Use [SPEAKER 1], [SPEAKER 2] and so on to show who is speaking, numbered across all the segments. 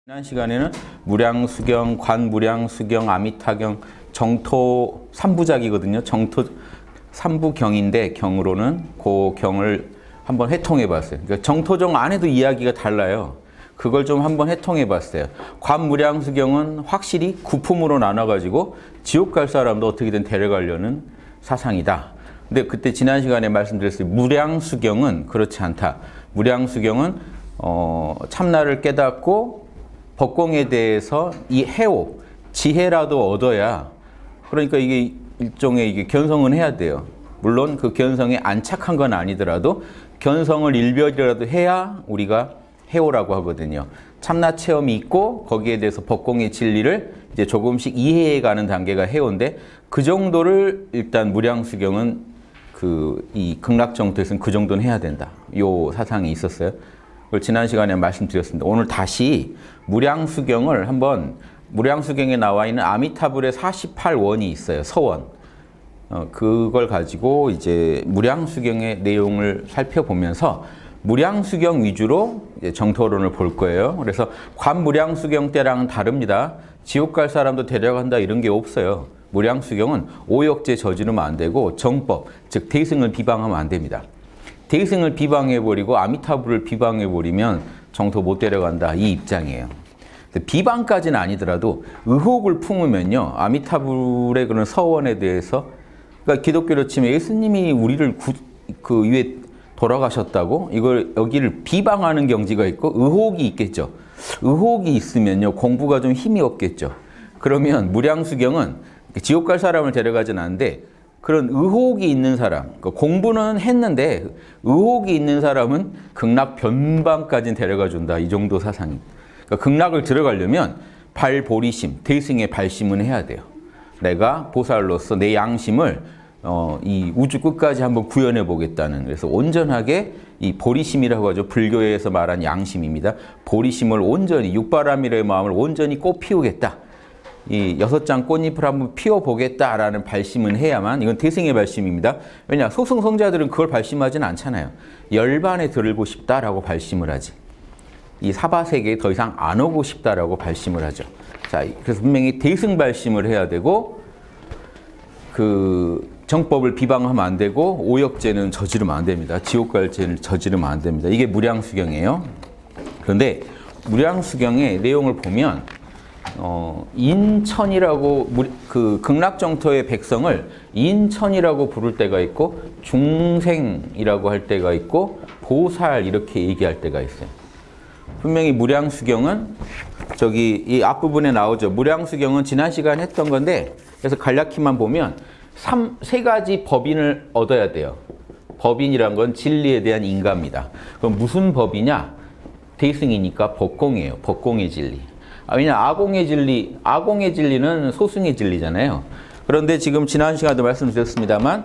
[SPEAKER 1] 지난 시간에는 무량수경, 관무량수경, 아미타경, 정토 3부작이거든요. 정토 3부경인데 경으로는 그 경을 한번 해통해 봤어요. 그러니까 정토정 안에도 이야기가 달라요. 그걸 좀 한번 해통해 봤어요. 관무량수경은 확실히 구품으로 나눠가지고 지옥 갈 사람도 어떻게든 데려가려는 사상이다. 근데 그때 지난 시간에 말씀드렸어요. 무량수경은 그렇지 않다. 무량수경은 참나를 깨닫고 법공에 대해서 이 해오, 지혜라도 얻어야, 그러니까 이게 일종의 이게 견성은 해야 돼요. 물론 그 견성에 안착한 건 아니더라도 견성을 일별이라도 해야 우리가 해오라고 하거든요. 참나 체험이 있고 거기에 대해서 법공의 진리를 이제 조금씩 이해해가는 단계가 해오인데 그 정도를 일단 무량수경은 이 극락정토에서는 그 정도는 해야 된다. 요 사상이 있었어요. 그걸 지난 시간에 말씀드렸습니다. 오늘 다시 무량수경을 한번, 무량수경에 나와 있는 아미타불의 48원이 있어요. 서원. 그걸 가지고 이제 무량수경의 내용을 살펴보면서 무량수경 위주로 이제 정토론을 볼 거예요. 그래서 관무량수경 때랑은 다릅니다. 지옥 갈 사람도 데려간다 이런 게 없어요. 무량수경은 오역제 저지르면 안 되고 정법, 즉 대승을 비방하면 안 됩니다. 대승을 비방해버리고 아미타불을 비방해버리면 정토 못 데려간다 이 입장이에요. 비방까지는 아니더라도 의혹을 품으면요. 아미타불의 그런 서원에 대해서, 그러니까 기독교로 치면 예수님이 우리를 그 위에 돌아가셨다고 이걸 여기를 비방하는 경지가 있고 의혹이 있겠죠. 의혹이 있으면요. 공부가 좀 힘이 없겠죠. 그러면 무량수경은 지옥 갈 사람을 데려가진 않는데 그런 의혹이 있는 사람, 공부는 했는데 의혹이 있는 사람은 극락 변방까지는 데려가 준다. 이 정도 사상입니다. 그러니까 극락을 들어가려면 발보리심, 대승의 발심은 해야 돼요. 내가 보살로서 내 양심을 이 우주 끝까지 한번 구현해 보겠다는, 그래서 온전하게 이 보리심이라고 하죠. 불교에서 말한 양심입니다. 보리심을 온전히, 육바라밀의 마음을 온전히 꽃 피우겠다. 이 6장 꽃잎을 한번 피워보겠다라는 발심은 해야만, 이건 대승의 발심입니다. 왜냐, 소승성자들은 그걸 발심하지는 않잖아요. 열반에 들고 싶다라고 발심을 하지. 이 사바세계에 더 이상 안 오고 싶다라고 발심을 하죠. 자, 그래서 분명히 대승 발심을 해야 되고, 정법을 비방하면 안 되고, 오역죄는 저지르면 안 됩니다. 지옥 갈 죄를 저지르면 안 됩니다. 이게 무량수경이에요. 그런데 무량수경의 내용을 보면 인천이라고, 극락정토의 백성을 인천이라고 부를 때가 있고 중생이라고 할 때가 있고 보살 이렇게 얘기할 때가 있어요. 분명히 무량수경은 이 앞부분에 나오죠. 무량수경은 지난 시간에 했던 건데, 그래서 간략히만 보면 세 가지 법인을 얻어야 돼요. 법인이란 건 진리에 대한 인가입니다. 그럼 무슨 법이냐? 대승이니까 법공이에요. 법공의 진리. 왜냐, 아공의 진리는 소승의 진리잖아요. 그런데 지금 지난 시간에도 말씀드렸습니다만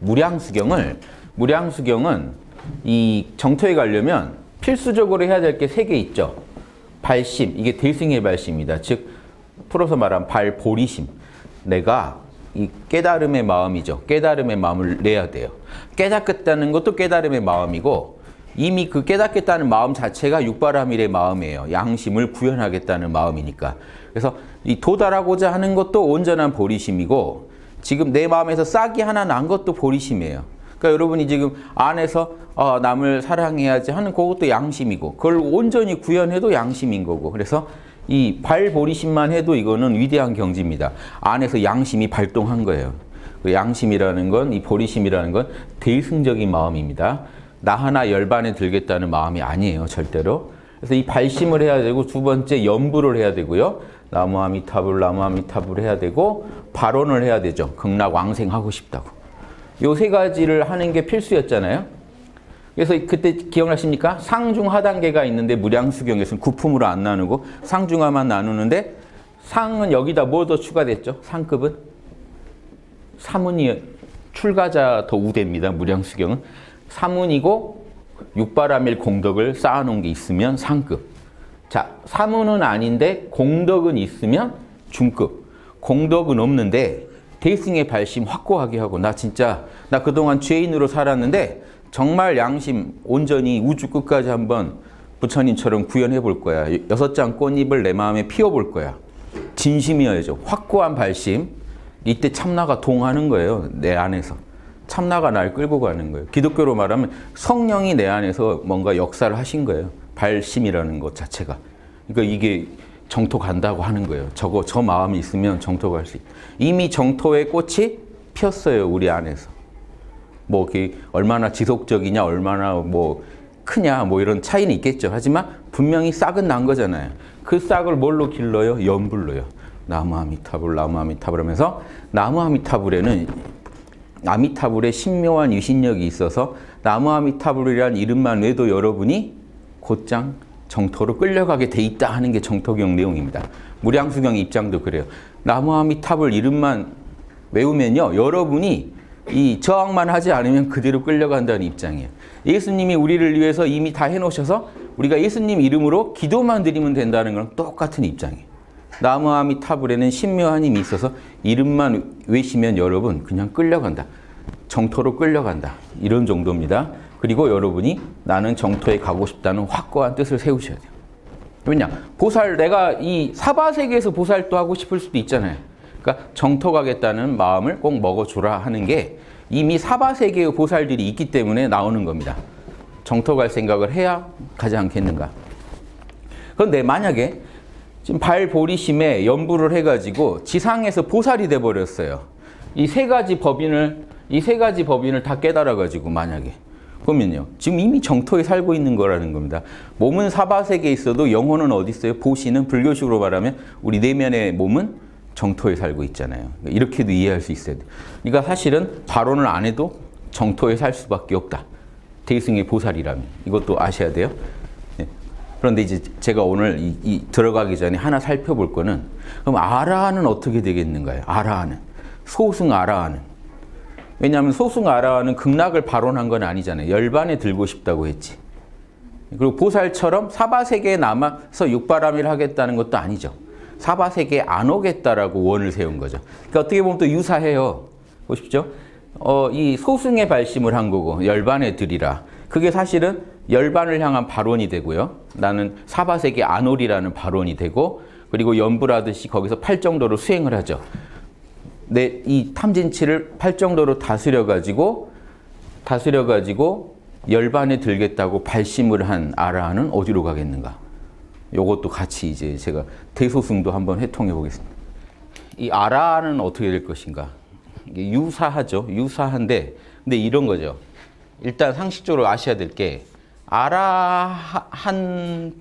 [SPEAKER 1] 무량수경은 이 정토에 가려면 필수적으로 해야 될 게 3개 있죠. 발심, 이게 대승의 발심이다. 즉 풀어서 말하면 발보리심. 내가 이 깨달음의 마음이죠. 깨달음의 마음을 내야 돼요. 깨닫겠다는 것도 깨달음의 마음이고, 이미 그 깨닫겠다는 마음 자체가 육바라밀의 마음이에요. 양심을 구현하겠다는 마음이니까. 그래서 이 도달하고자 하는 것도 온전한 보리심이고, 지금 내 마음에서 싹이 하나 난 것도 보리심이에요. 그러니까 여러분이 지금 안에서 남을 사랑해야지 하는 그것도 양심이고, 그걸 온전히 구현해도 양심인 거고. 그래서 이 발보리심만 해도 이거는 위대한 경지입니다. 안에서 양심이 발동한 거예요. 그 양심이라는 건, 이 보리심이라는 건 대승적인 마음입니다. 나 하나 열반에 들겠다는 마음이 아니에요. 절대로. 그래서 이 발심을 해야 되고, 두 번째 연부를 해야 되고요. 나무아미타불 해야 되고, 발언을 해야 되죠. 극락 왕생하고 싶다고. 요 3가지를 하는 게 필수였잖아요. 그래서 그때 기억나십니까? 상중 하단계가 있는데 무량수경에서는 구품으로 안 나누고 상중하만 나누는데, 상은 여기다 뭐 더 추가됐죠? 상급은? 사문이 출가자 더 우대입니다. 무량수경은. 사문이고 육바라밀 공덕을 쌓아놓은 게 있으면 상급. 자, 사문은 아닌데 공덕은 있으면 중급. 공덕은 없는데 대승의 발심 확고하게 하고, 나 그동안 죄인으로 살았는데 정말 양심 온전히 우주 끝까지 한번 부처님처럼 구현해 볼 거야. 6장 꽃잎을 내 마음에 피워 볼 거야. 진심이어야죠. 확고한 발심. 이때 참나가 동하는 거예요. 내 안에서. 참나가 날 끌고 가는 거예요. 기독교로 말하면 성령이 내 안에서 뭔가 역사를 하신 거예요. 발심이라는 것 자체가. 그러니까 이게 정토 간다고 하는 거예요. 저 마음이 있으면 정토 갈 수 있다. 이미 정토의 꽃이 피었어요. 우리 안에서. 뭐 얼마나 지속적이냐, 얼마나 뭐 크냐, 뭐 이런 차이는 있겠죠. 하지만 분명히 싹은 난 거잖아요. 그 싹을 뭘로 길러요? 연불로요. 나무 아미타불, 나무 아미타불 하면서 나무 아미타불에는 아미타불의 신묘한 유신력이 있어서 나무 아미타불이라는 이름만 외도 여러분이 곧장 정토로 끌려가게 돼 있다 하는 게 정토경 내용입니다. 무량수경 입장도 그래요. 나무 아미타불 이름만 외우면요, 여러분이 이 저항만 하지 않으면 그대로 끌려간다는 입장이에요. 예수님이 우리를 위해서 이미 다 해놓으셔서 우리가 예수님 이름으로 기도만 드리면 된다는 거랑 똑같은 입장이에요. 나무 아미타불에는 신묘한 힘이 있어서 이름만 외시면 여러분 그냥 끌려간다. 정토로 끌려간다. 이런 정도입니다. 그리고 여러분이 나는 정토에 가고 싶다는 확고한 뜻을 세우셔야 돼요. 왜냐? 보살, 내가 이 사바세계에서 보살도 하고 싶을 수도 있잖아요. 그러니까 정토 가겠다는 마음을 꼭 먹어주라 하는 게 이미 사바세계의 보살들이 있기 때문에 나오는 겁니다. 정토 갈 생각을 해야 가지 않겠는가. 그런데 만약에 지금 발보리심에 연부를 해가지고 지상에서 보살이 돼버렸어요. 이 세 가지 법인을 다 깨달아가지고 만약에. 그러면요. 지금 이미 정토에 살고 있는 거라는 겁니다. 몸은 사바세계에 있어도 영혼은 어디 있어요? 보시는 불교식으로 말하면 우리 내면의 몸은 정토에 살고 있잖아요. 이렇게도 이해할 수 있어야 돼요. 그러니까 사실은 발언을 안 해도 정토에 살 수밖에 없다. 대승의 보살이라면. 이것도 아셔야 돼요. 네. 그런데 이제 제가 오늘 들어가기 전에 하나 살펴볼 거는 그럼 아라한은 어떻게 되겠는가요? 아라한은. 소승 아라한은. 왜냐하면 소승 아라한은 극락을 발언한 건 아니잖아요. 열반에 들고 싶다고 했지. 그리고 보살처럼 사바세계에 남아서 육바람일 하겠다는 것도 아니죠. 사바세계에 안 오겠다라고 원을 세운 거죠. 그러니까 어떻게 보면 또 유사해요. 보십시오. 이 소승의 발심을 한 거고 열반에 들이라. 그게 사실은 열반을 향한 발언이 되고요. 나는 사바세계에 안 오리라는 발언이 되고 그리고 연불하듯이 거기서 팔정도로 수행을 하죠. 이 탐진치를 팔정도로 다스려가지고 열반에 들겠다고 발심을 한 아라한은 어디로 가겠는가? 요것도 같이 이제 제가 대소승도 한번 해통해 보겠습니다. 이 아라한은 어떻게 될 것인가? 이게 유사하죠. 유사한데, 근데 이런 거죠. 일단 상식적으로 아셔야 될 게, 아라한들은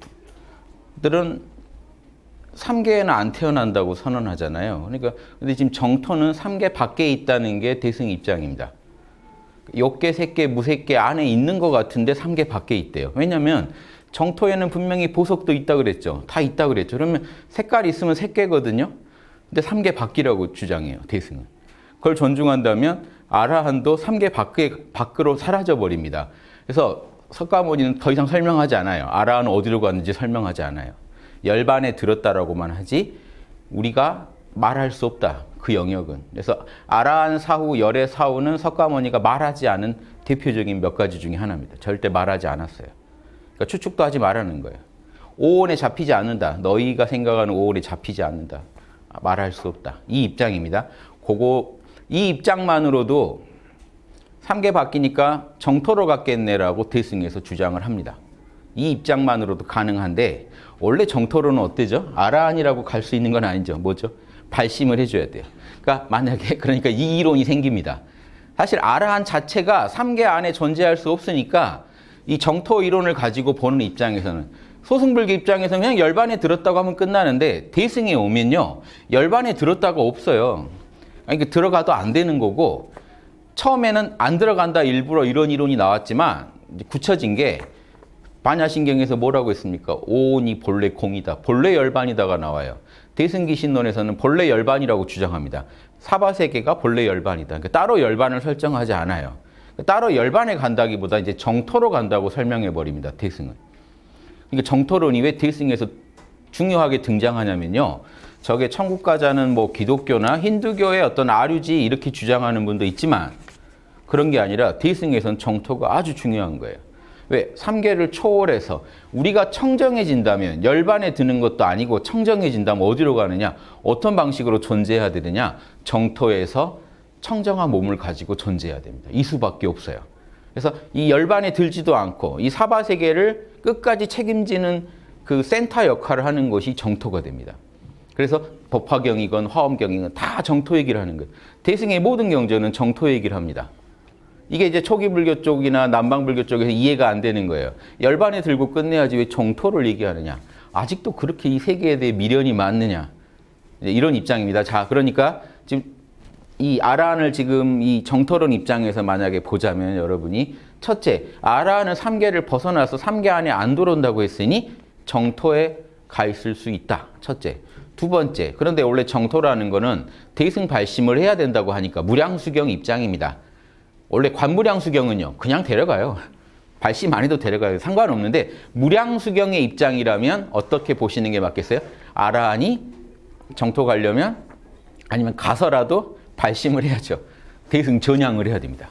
[SPEAKER 1] 3계에는 안 태어난다고 선언하잖아요. 그러니까, 근데 지금 정토는 3계 밖에 있다는 게 대승 입장입니다. 욕계, 색계, 무색계 안에 있는 것 같은데 3계 밖에 있대요. 왜냐면, 정토에는 분명히 보석도 있다 그랬죠. 다 있다 그랬죠. 그러면 색깔이 있으면 색계거든요. 근데 3계 밖이라고 주장해요. 대승은. 그걸 존중한다면 아라한도 3계 밖으로 사라져 버립니다. 그래서 석가모니는 더 이상 설명하지 않아요. 아라한은 어디로 갔는지 설명하지 않아요. 열반에 들었다라고만 하지 우리가 말할 수 없다. 그 영역은. 그래서 아라한 사후, 열의 사후는 석가모니가 말하지 않은 대표적인 몇 가지 중에 하나입니다. 절대 말하지 않았어요. 그러니까 추측도 하지 말라는 거예요. 오온에 잡히지 않는다. 너희가 생각하는 오온에 잡히지 않는다. 말할 수 없다. 이 입장입니다. 이 입장만으로도 3계 바뀌니까 정토로 갔겠네라고 대승에서 주장을 합니다. 이 입장만으로도 가능한데 원래 정토로는 어때죠? 아라한이라고 갈 수 있는 건 아니죠. 뭐죠? 발심을 해줘야 돼요. 그러니까 만약에 그러니까 이 이론이 생깁니다. 사실 아라한 자체가 3계 안에 존재할 수 없으니까 이 정토 이론을 가지고 보는 입장에서는 소승불교 입장에서는 그냥 열반에 들었다고 하면 끝나는데 대승에 오면요. 열반에 들었다가 없어요. 그러니까 들어가도 안 되는 거고 처음에는 안 들어간다 일부러 이런 이론이 나왔지만 이제 굳혀진 게 반야신경에서 뭐라고 했습니까? 오온이 본래 공이다. 본래 열반이다가 나와요. 대승기신론에서는 본래 열반이라고 주장합니다. 사바세계가 본래 열반이다. 그러니까 따로 열반을 설정하지 않아요. 따로 열반에 간다기보다 이제 정토로 간다고 설명해 버립니다. 대승은. 그러니까 정토론이 왜 대승에서 중요하게 등장하냐면요. 저게 천국 가자는 뭐 기독교나 힌두교의 어떤 아류지 이렇게 주장하는 분도 있지만 그런 게 아니라 대승에서는 정토가 아주 중요한 거예요. 왜? 3계를 초월해서 우리가 청정해진다면 열반에 드는 것도 아니고 청정해진다면 어디로 가느냐? 어떤 방식으로 존재해야 되느냐? 정토에서 청정한 몸을 가지고 존재해야 됩니다. 이 수밖에 없어요. 그래서 이 열반에 들지도 않고 이 사바세계를 끝까지 책임지는 그 센터 역할을 하는 것이 정토가 됩니다. 그래서 법화경이건 화엄경이건 다 정토 얘기를 하는 거예요. 대승의 모든 경전은 정토 얘기를 합니다. 이게 이제 초기 불교 쪽이나 남방 불교 쪽에서 이해가 안 되는 거예요. 열반에 들고 끝내야지 왜 정토를 얘기하느냐. 아직도 그렇게 이 세계에 대해 미련이 많느냐. 이런 입장입니다. 자, 그러니까 지금 이 아라한을 지금 이 정토론 입장에서 만약에 보자면 여러분이 첫째, 아라한은 3계를 벗어나서 3계 안에 안 들어온다고 했으니 정토에 가 있을 수 있다. 첫째. 두 번째, 그런데 원래 정토라는 거는 대승 발심을 해야 된다고 하니까 무량수경 입장입니다. 원래 관무량수경은요, 그냥 데려가요. 발심 안 해도 데려가요. 상관없는데 무량수경의 입장이라면 어떻게 보시는 게 맞겠어요? 아라한이 정토 가려면 아니면 가서라도 발심을 해야죠. 대승 전향을 해야 됩니다.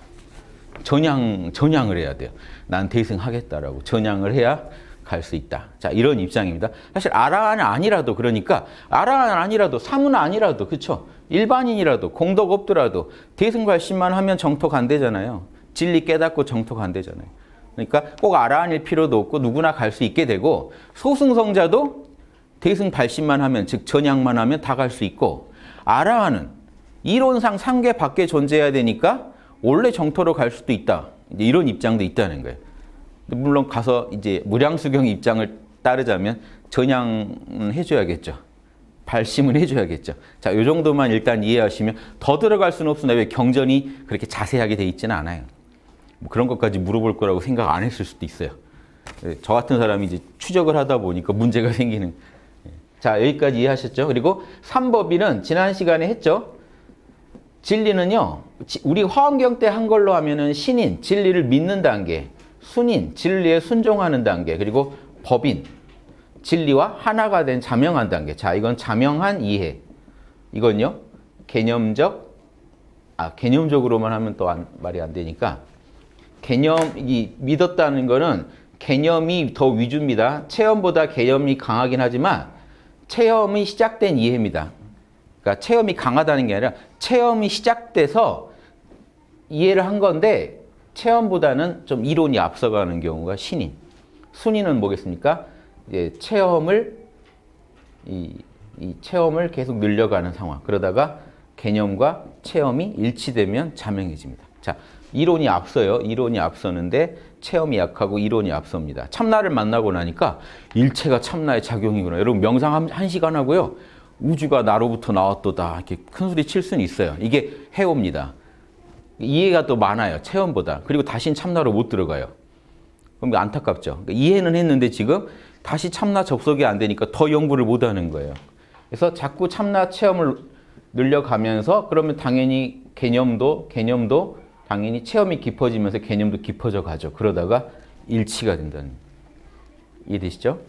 [SPEAKER 1] 전향을 해야 돼요. 난 대승 하겠다라고 전향을 해야 갈 수 있다. 자, 이런 입장입니다. 사실 아라한 아니라도 그러니까 아라한 아니라도 사문 아니라도 그렇죠. 일반인이라도 공덕 없더라도 대승 발심만 하면 정토 간대잖아요. 진리 깨닫고 정토 간대잖아요. 그러니까 꼭 아라한일 필요도 없고 누구나 갈 수 있게 되고 소승성자도 대승 발심만 하면 즉 전향만 하면 다 갈 수 있고 아라한은 이론상 3계 밖에 존재해야 되니까 원래 정토로 갈 수도 있다. 이제 이런 입장도 있다는 거예요. 물론 가서 이제 무량수경 입장을 따르자면 전향은 해줘야겠죠. 발심을 해줘야겠죠. 자, 이 정도만 일단 이해하시면 더 들어갈 수는 없으나 왜 경전이 그렇게 자세하게 돼 있지는 않아요. 뭐 그런 것까지 물어볼 거라고 생각 안 했을 수도 있어요. 저 같은 사람이 이제 추적을 하다 보니까 문제가 생기는. 자, 여기까지 이해하셨죠? 그리고 3법인은 지난 시간에 했죠. 진리는요, 우리 화엄경 때 한 걸로 하면은 신인, 진리를 믿는 단계, 순인, 진리에 순종하는 단계, 그리고 법인, 진리와 하나가 된 자명한 단계. 자, 이건 자명한 이해. 이건요, 개념적으로만 하면 또 말이 안 되니까, 개념이 믿었다는 거는 개념이 더 위주입니다. 체험보다 개념이 강하긴 하지만, 체험이 시작된 이해입니다. 그러니까 체험이 강하다는 게 아니라 체험이 시작돼서 이해를 한 건데 체험보다는 좀 이론이 앞서가는 경우가 신인. 순인은 뭐겠습니까? 이제 체험을 이 체험을 계속 늘려가는 상황. 그러다가 개념과 체험이 일치되면 자명해집니다. 자, 이론이 앞서요. 이론이 앞서는데 체험이 약하고 이론이 앞섭니다. 참나를 만나고 나니까 일체가 참나의 작용이구나. 여러분 명상 1시간 하고요. 우주가 나로부터 나왔도다. 이렇게 큰 소리 칠 수는 있어요. 이게 해옵니다. 이해가 또 많아요. 체험보다. 그리고 다시는 참나로 못 들어가요. 그럼 안타깝죠. 그러니까 이해는 했는데 지금 다시 참나 접속이 안 되니까 더 연구를 못 하는 거예요. 그래서 자꾸 참나 체험을 늘려가면서 그러면 당연히 개념도 당연히 체험이 깊어지면서 개념도 깊어져 가죠. 그러다가 일치가 된다는. 이해되시죠?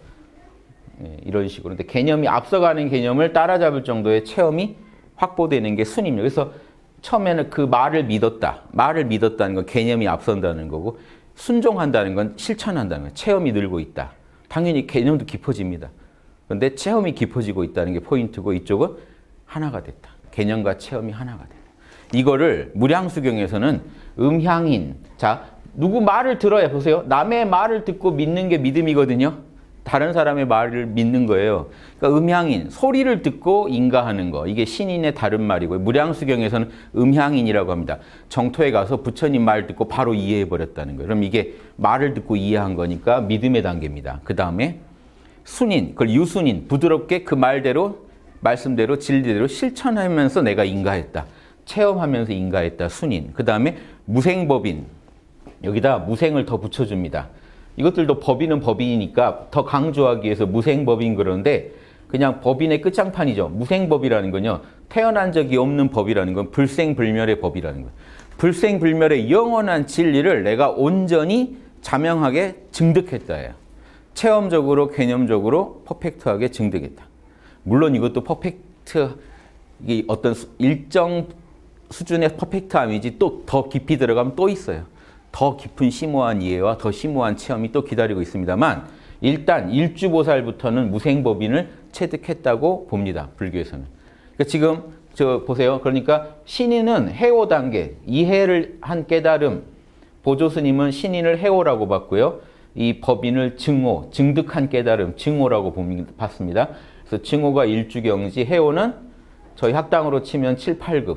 [SPEAKER 1] 네, 이런 식으로. 근데 개념이 앞서가는 개념을 따라잡을 정도의 체험이 확보되는 게 순입니다. 그래서 처음에는 그 말을 믿었다. 말을 믿었다는 건 개념이 앞선다는 거고 순종한다는 건 실천한다는 거예요. 체험이 늘고 있다. 당연히 개념도 깊어집니다. 그런데 체험이 깊어지고 있다는 게 포인트고 이쪽은 하나가 됐다. 개념과 체험이 하나가 됐다. 이거를 무량수경에서는 음향인. 자, 누구 말을 들어야 보세요. 남의 말을 듣고 믿는 게 믿음이거든요. 다른 사람의 말을 믿는 거예요. 그러니까 음향인, 소리를 듣고 인가하는 거. 이게 신인의 다른 말이고요. 무량수경에서는 음향인이라고 합니다. 정토에 가서 부처님 말 듣고 바로 이해해버렸다는 거예요. 그럼 이게 말을 듣고 이해한 거니까 믿음의 단계입니다. 그 다음에 순인, 그걸 유순인, 부드럽게 그 말대로, 말씀대로, 진리대로 실천하면서 내가 인가했다. 체험하면서 인가했다. 순인. 그 다음에 무생법인. 여기다 무생을 더 붙여줍니다. 이것들도 법인은 법인이니까 더 강조하기 위해서 무생법인 그런데 그냥 법인의 끝장판이죠. 무생법이라는 건요. 태어난 적이 없는 법이라는 건 불생불멸의 법이라는 거예요. 불생불멸의 영원한 진리를 내가 온전히 자명하게 증득했다예요. 체험적으로 개념적으로 퍼펙트하게 증득했다. 물론 이것도 퍼펙트, 이게 어떤 일정 수준의 퍼펙트함이지 또 더 깊이 들어가면 또 있어요. 더 깊은 심오한 이해와 더 심오한 체험이 또 기다리고 있습니다만 일단 일주보살부터는 무생법인을 체득했다고 봅니다. 불교에서는. 그러니까 지금 저 보세요. 그러니까 신인은 해오 단계, 이해를 한 깨달음, 보조스님은 신인을 해오라고 봤고요. 이 법인을 증오, 증득한 깨달음, 증오라고 봤습니다. 그래서 증오가 일주경지, 해오는 저희 학당으로 치면 7, 8급.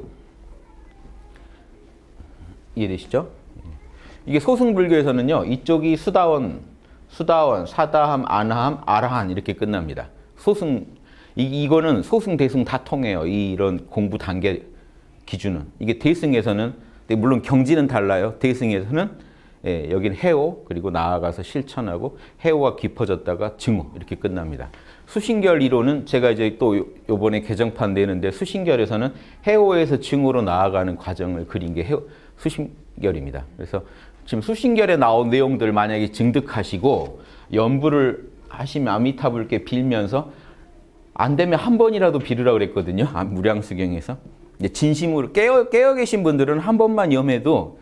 [SPEAKER 1] 이해되시죠? 이게 소승불교에서는요. 이쪽이 수다원, 사다함, 아나함, 아라한 이렇게 끝납니다. 소승, 이거는 소승, 대승 다 통해요. 이런 공부 단계 기준은. 이게 대승에서는, 물론 경지는 달라요. 대승에서는 여기는 해오, 그리고 나아가서 실천하고 해오가 깊어졌다가 증오 이렇게 끝납니다. 수신결 이론은 제가 이제 또 요번에 개정판 내는데 수신결에서는 해오에서 증오로 나아가는 과정을 그린 게 수신결입니다. 그래서 지금 수신결에 나온 내용들 만약에 증득하시고 연부를 하시면 아미타불께 빌면서 안 되면 한 번이라도 빌으라고 그랬거든요. 무량수경에서. 진심으로 깨어 계신 분들은 한 번만 염해도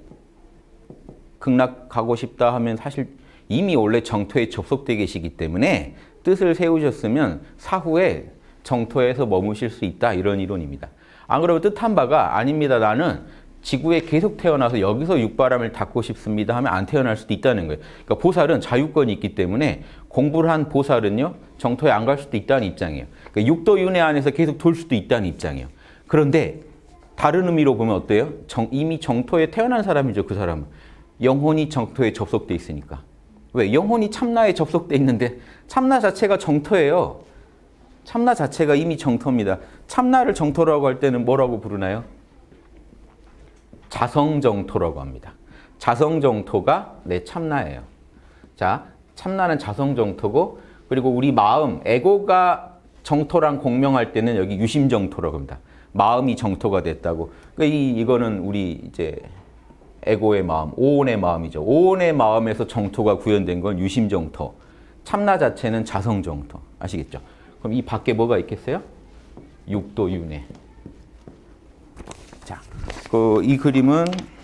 [SPEAKER 1] 극락 가고 싶다 하면 사실 이미 원래 정토에 접속되어 계시기 때문에 뜻을 세우셨으면 사후에 정토에서 머무실 수 있다. 이런 이론입니다. 안 그러면 뜻한 바가 아닙니다. 나는 지구에 계속 태어나서 여기서 육바람을 닦고 싶습니다 하면 안 태어날 수도 있다는 거예요. 그러니까 보살은 자유권이 있기 때문에 공부를 한 보살은요. 정토에 안 갈 수도 있다는 입장이에요. 그러니까 육도윤회 안에서 계속 돌 수도 있다는 입장이에요. 그런데 다른 의미로 보면 어때요? 이미 정토에 태어난 사람이죠. 그 사람은. 영혼이 정토에 접속돼 있으니까. 왜? 영혼이 참나에 접속돼 있는데 참나 자체가 정토예요. 참나 자체가 이미 정토입니다. 참나를 정토라고 할 때는 뭐라고 부르나요? 자성정토라고 합니다. 자성정토가 내 참나예요. 자, 참나는 자성정토고 그리고 우리 마음, 에고가 정토랑 공명할 때는 여기 유심정토라고 합니다. 마음이 정토가 됐다고. 그러니까 이거는 우리 이제 에고의 마음, 오온의 마음이죠. 오온의 마음에서 정토가 구현된 건 유심정토. 참나 자체는 자성정토. 아시겠죠? 그럼 이 밖에 뭐가 있겠어요? 육도윤회. 자, 이 그림은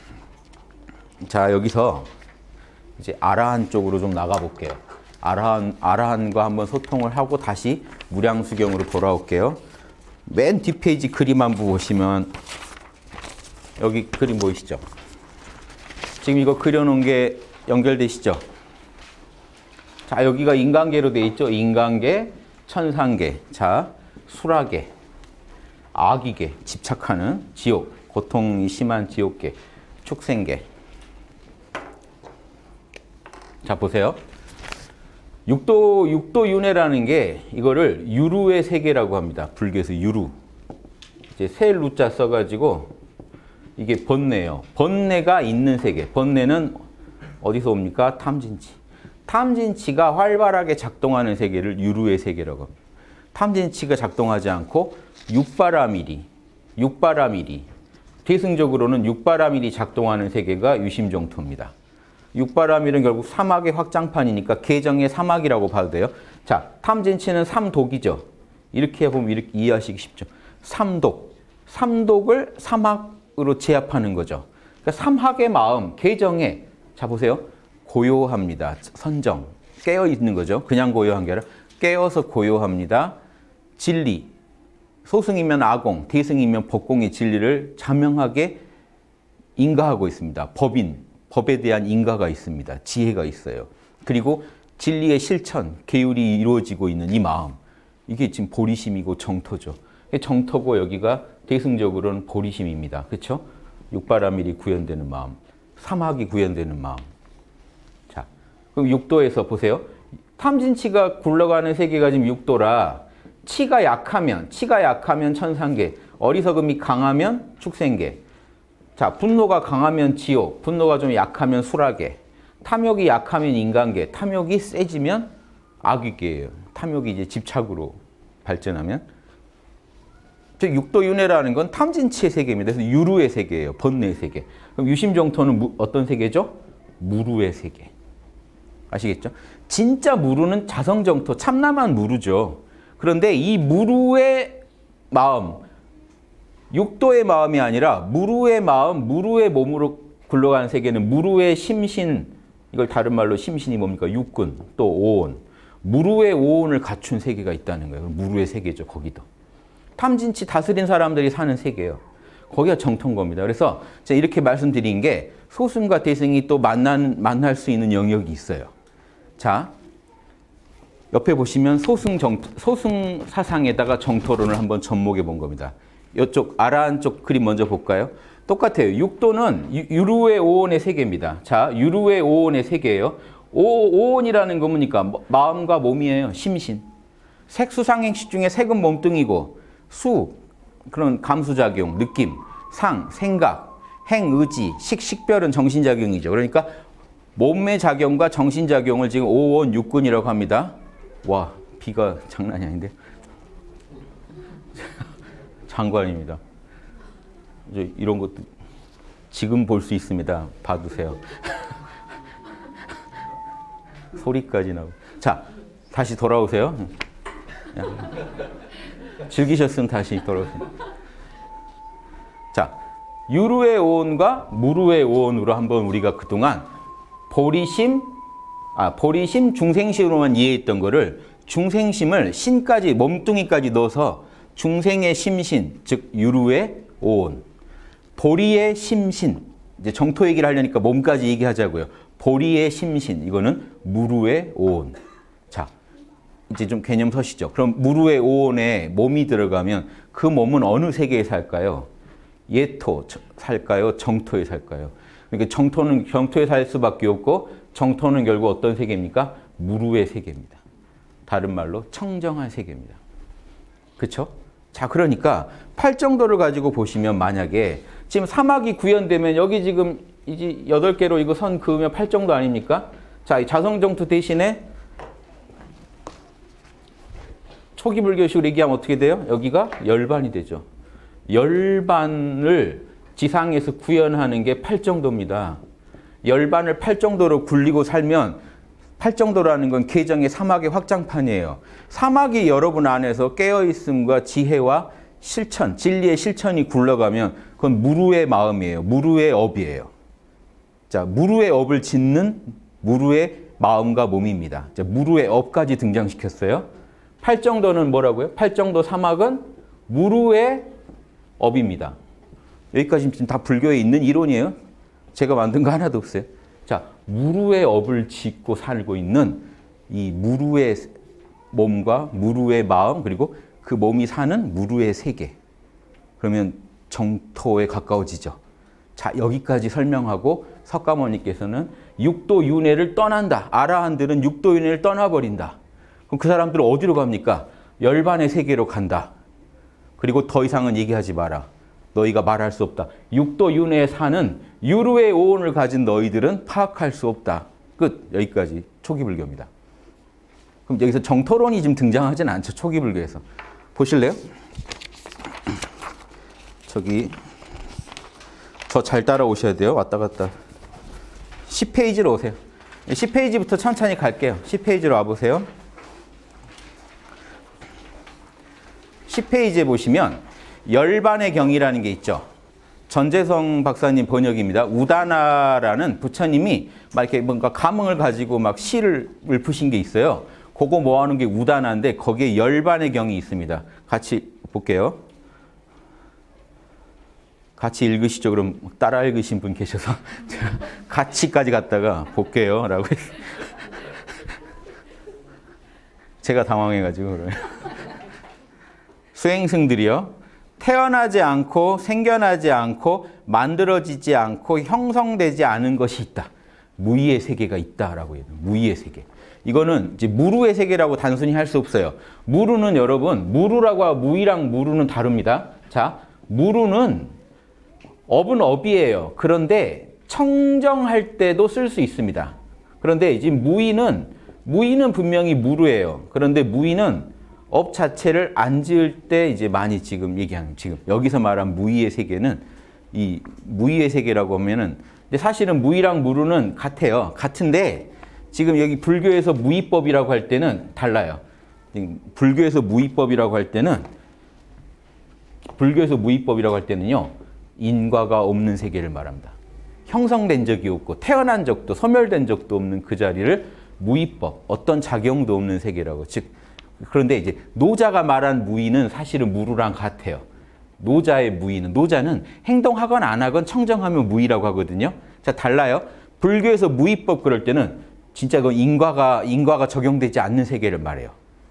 [SPEAKER 1] 자 여기서 이제 아라한 쪽으로 좀 나가 볼게요. 아라한과 한번 소통을 하고 다시 무량수경으로 돌아올게요. 맨 뒷페이지 그림 한번 보시면 여기 그림 보이시죠? 지금 이거 그려놓은 게 연결되시죠? 자, 여기가 인간계로 돼 있죠? 인간계, 천상계, 자, 수라계, 악의계, 집착하는 지옥, 고통이 심한 지옥계, 축생계. 자, 보세요. 육도윤회라는 게 이거를 유루의 세계라고 합니다. 불교에서 유루. 이제 세 루자 써가지고 이게 번뇌예요. 번뇌가 있는 세계. 번뇌는 어디서 옵니까? 탐진치. 탐진치가 활발하게 작동하는 세계를 유루의 세계라고 합니다. 탐진치가 작동하지 않고 육바라밀이 대승적으로는 육바라밀이 작동하는 세계가 유심정토입니다. 육바라밀은 결국 사막의 확장판이니까 계정의 사막이라고 봐도 돼요. 자, 탐진치는 삼독이죠. 이렇게 보면 이렇게 이해하시기 쉽죠. 삼독을 사막으로 제압하는 거죠. 그러니까 삼학의 마음, 계정에 자 보세요. 고요합니다. 선정, 깨어 있는 거죠. 그냥 고요한 게 아니라 깨어서 고요합니다. 진리, 소승이면 아공, 대승이면 법공의 진리를 자명하게 인가하고 있습니다. 법에 대한 인가가 있습니다. 지혜가 있어요. 그리고 진리의 실천, 계율이 이루어지고 있는 이 마음. 이게 지금 보리심이고 정토죠. 정토고 여기가 대승적으로는 보리심입니다. 그렇죠? 육바라밀이 구현되는 마음, 사막이 구현되는 마음. 자, 그럼 육도에서 보세요. 탐진치가 굴러가는 세계가 지금 육도라 치가 약하면 천상계, 어리석음이 강하면 축생계. 자, 분노가 강하면 지옥, 분노가 좀 약하면 수라계, 탐욕이 약하면 인간계, 탐욕이 세지면 악의계예요. 탐욕이 이제 집착으로 발전하면. 즉 육도윤회라는 건 탐진치의 세계입니다. 그래서 유루의 세계예요. 번뇌의 세계. 그럼 유심정토는 어떤 세계죠? 무루의 세계. 아시겠죠? 진짜 무루는 자성정토, 참나만 무루죠. 그런데 이 무루의 마음, 육도의 마음이 아니라 무루의 마음, 무루의 몸으로 굴러가는 세계는 무루의 심신, 이걸 다른 말로 심신이 뭡니까? 육군, 또 오온. 무루의 오온을 갖춘 세계가 있다는 거예요. 무루의 세계죠, 거기도. 탐진치 다스린 사람들이 사는 세계예요. 거기가 정토인 겁니다. 그래서 제가 이렇게 말씀드린 게 소승과 대승이 또 만날 수 있는 영역이 있어요. 자, 옆에 보시면 소승 사상에다가 정토론을 한번 접목해 본 겁니다. 이쪽 아라한 쪽 그림 먼저 볼까요? 똑같아요. 육도는 유루의 오온의 세계입니다. 자, 유루의 오온의 세계예요. 오온이라는 거 뭡니까? 마음과 몸이에요. 심신. 색수상행식 중에 색은 몸뚱이고 수, 그런 감수작용, 느낌, 상, 생각, 행, 의지, 식별은 정신작용이죠. 그러니까 몸의 작용과 정신작용을 지금 오온 육군이라고 합니다. 와, 비가 장난이 아닌데. 장관입니다. 이런 것도 지금 볼 수 있습니다. 봐두세요. 소리까지 나오고. 자, 다시 돌아오세요. 즐기셨으면 다시 돌아오세요. 자, 유루의 오온과 무루의 오온으로 한번 우리가 그동안 보리심, 중생심으로만 이해했던 거를 중생심을 신까지, 몸뚱이까지 넣어서 중생의 심신, 즉 유루의 오온, 보리의 심신, 이제 정토 얘기를 하려니까 몸까지 얘기하자고요. 보리의 심신, 이거는 무루의 오온. 자, 이제 좀 개념 서시죠. 그럼 무루의 오온에 몸이 들어가면 그 몸은 어느 세계에 살까요? 예토 살까요? 정토에 살까요? 그러니까 정토는 경토에 살 수밖에 없고 정토는 결국 어떤 세계입니까? 무루의 세계입니다. 다른 말로 청정한 세계입니다. 그렇죠? 자, 그러니까 팔정도를 가지고 보시면 만약에 지금 사막이 구현되면 여기 지금 이제 8개로 이거 선 그으면 팔정도 아닙니까? 자, 이 자성정토 대신에 초기 불교식으로 얘기하면 어떻게 돼요? 여기가 열반이 되죠. 열반을 지상에서 구현하는 게 팔정도입니다. 열반을 팔정도로 굴리고 살면, 팔정도라는 건 계정의 사막의 확장판이에요. 사막이 여러분 안에서 깨어있음과 지혜와 실천, 진리의 실천이 굴러가면 그건 무루의 마음이에요. 무루의 업이에요. 자, 무루의 업을 짓는 무루의 마음과 몸입니다. 자, 무루의 업까지 등장시켰어요. 팔정도는 뭐라고요? 팔정도 사막은 무루의 업입니다. 여기까지 지금 다 불교에 있는 이론이에요. 제가 만든 거 하나도 없어요. 자, 무루의 업을 짓고 살고 있는 이 무루의 몸과 무루의 마음, 그리고 그 몸이 사는 무루의 세계. 그러면 정토에 가까워지죠. 자, 여기까지 설명하고 석가모니께서는 육도윤회를 떠난다. 아라한들은 육도윤회를 떠나버린다. 그럼 그 사람들은 어디로 갑니까? 열반의 세계로 간다. 그리고 더 이상은 얘기하지 마라. 너희가 말할 수 없다. 육도윤회에 사는 유루의 오온을 가진 너희들은 파악할 수 없다. 끝. 여기까지 초기 불교입니다. 그럼 여기서 정토론이 지금 등장하진 않죠. 초기 불교에서. 보실래요? 저기 저 잘 따라오셔야 돼요. 왔다 갔다. 10페이지로 오세요. 10페이지부터 천천히 갈게요. 10페이지로 와보세요. 10페이지에 보시면 열반의 경이라는 게 있죠. 전재성 박사님 번역입니다. 우다나라는 부처님이 막 이렇게 뭔가 감흥을 가지고 막 시를 푸신 게 있어요. 그거 모아놓은 게 우다나인데 거기에 열반의 경이 있습니다. 같이 볼게요. 같이 읽으시죠. 그럼 따라 읽으신 분 계셔서 같이까지 갔다가 볼게요 라고 했어요. 제가 당황해가지고 그래요. 수행승들이요. 태어나지 않고 생겨나지 않고 만들어지지 않고 형성되지 않은 것이 있다. 무의의 세계가 있다라고 해요. 무의의 세계. 이거는 이제 무루의 세계라고 단순히 할 수 없어요. 무루는 여러분, 무루라고 하고 무의랑 무루는 다릅니다. 자, 무루는 업은 업이에요. 그런데 청정할 때도 쓸 수 있습니다. 그런데 지금 무의는 분명히 무루예요. 그런데 무의는 업 자체를 안 지을 때 이제 많이 지금 얘기하는, 지금 여기서 말한 무의의 세계는, 이 무의의 세계라고 하면은 사실은 무의랑 무루는 같아요. 같은데 지금 여기 불교에서 무의법이라고 할 때는 달라요. 불교에서 무의법이라고 할 때는요, 인과가 없는 세계를 말합니다. 형성된 적이 없고 태어난 적도 소멸된 적도 없는 그 자리를 무위법, 어떤 작용도 없는 세계라고. 즉 그런데 이제 노자가 말한 무위는 사실은 무루랑 같아요. 노자의 무위는, 노자는 행동하건 안 하건 청정하면 무위라고 하거든요. 자, 달라요. 불교에서 무위법 그럴 때는 진짜 그 인과가 적용되지 않는 세계를 말해요.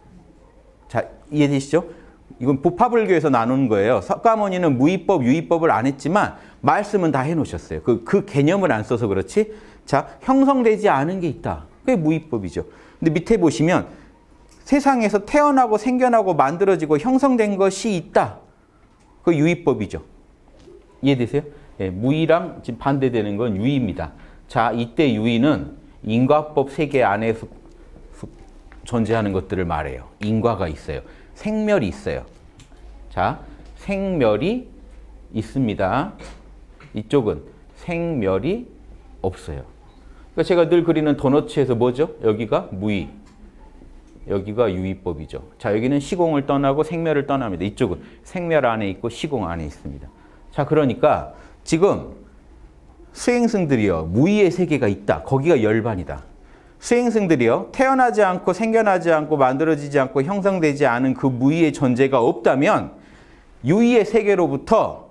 [SPEAKER 1] 자, 이해되시죠? 이건 부파불교에서 나누는 거예요. 석가모니는 무위법, 유위법을 안 했지만 말씀은 다 해놓으셨어요. 그 개념을 안 써서 그렇지. 자, 형성되지 않은 게 있다. 그게 무위법이죠. 근데 밑에 보시면 세상에서 태어나고 생겨나고 만들어지고 형성된 것이 있다. 그 유위법이죠. 이해되세요? 예, 무위랑 지금 반대되는 건 유위입니다. 자, 이때 유위는 인과법 세계 안에서 존재하는 것들을 말해요. 인과가 있어요. 생멸이 있어요. 자, 생멸이 있습니다. 이쪽은 생멸이 없어요. 그러니까 제가 늘 그리는 도너츠에서 뭐죠? 여기가 무위, 여기가 유위법이죠. 자, 여기는 시공을 떠나고 생멸을 떠납니다. 이쪽은 생멸 안에 있고 시공 안에 있습니다. 자, 그러니까 지금 수행승들이요, 무위의 세계가 있다. 거기가 열반이다. 수행승들이요, 태어나지 않고 생겨나지 않고 만들어지지 않고 형성되지 않은 그 무위의 존재가 없다면 유위의 세계로부터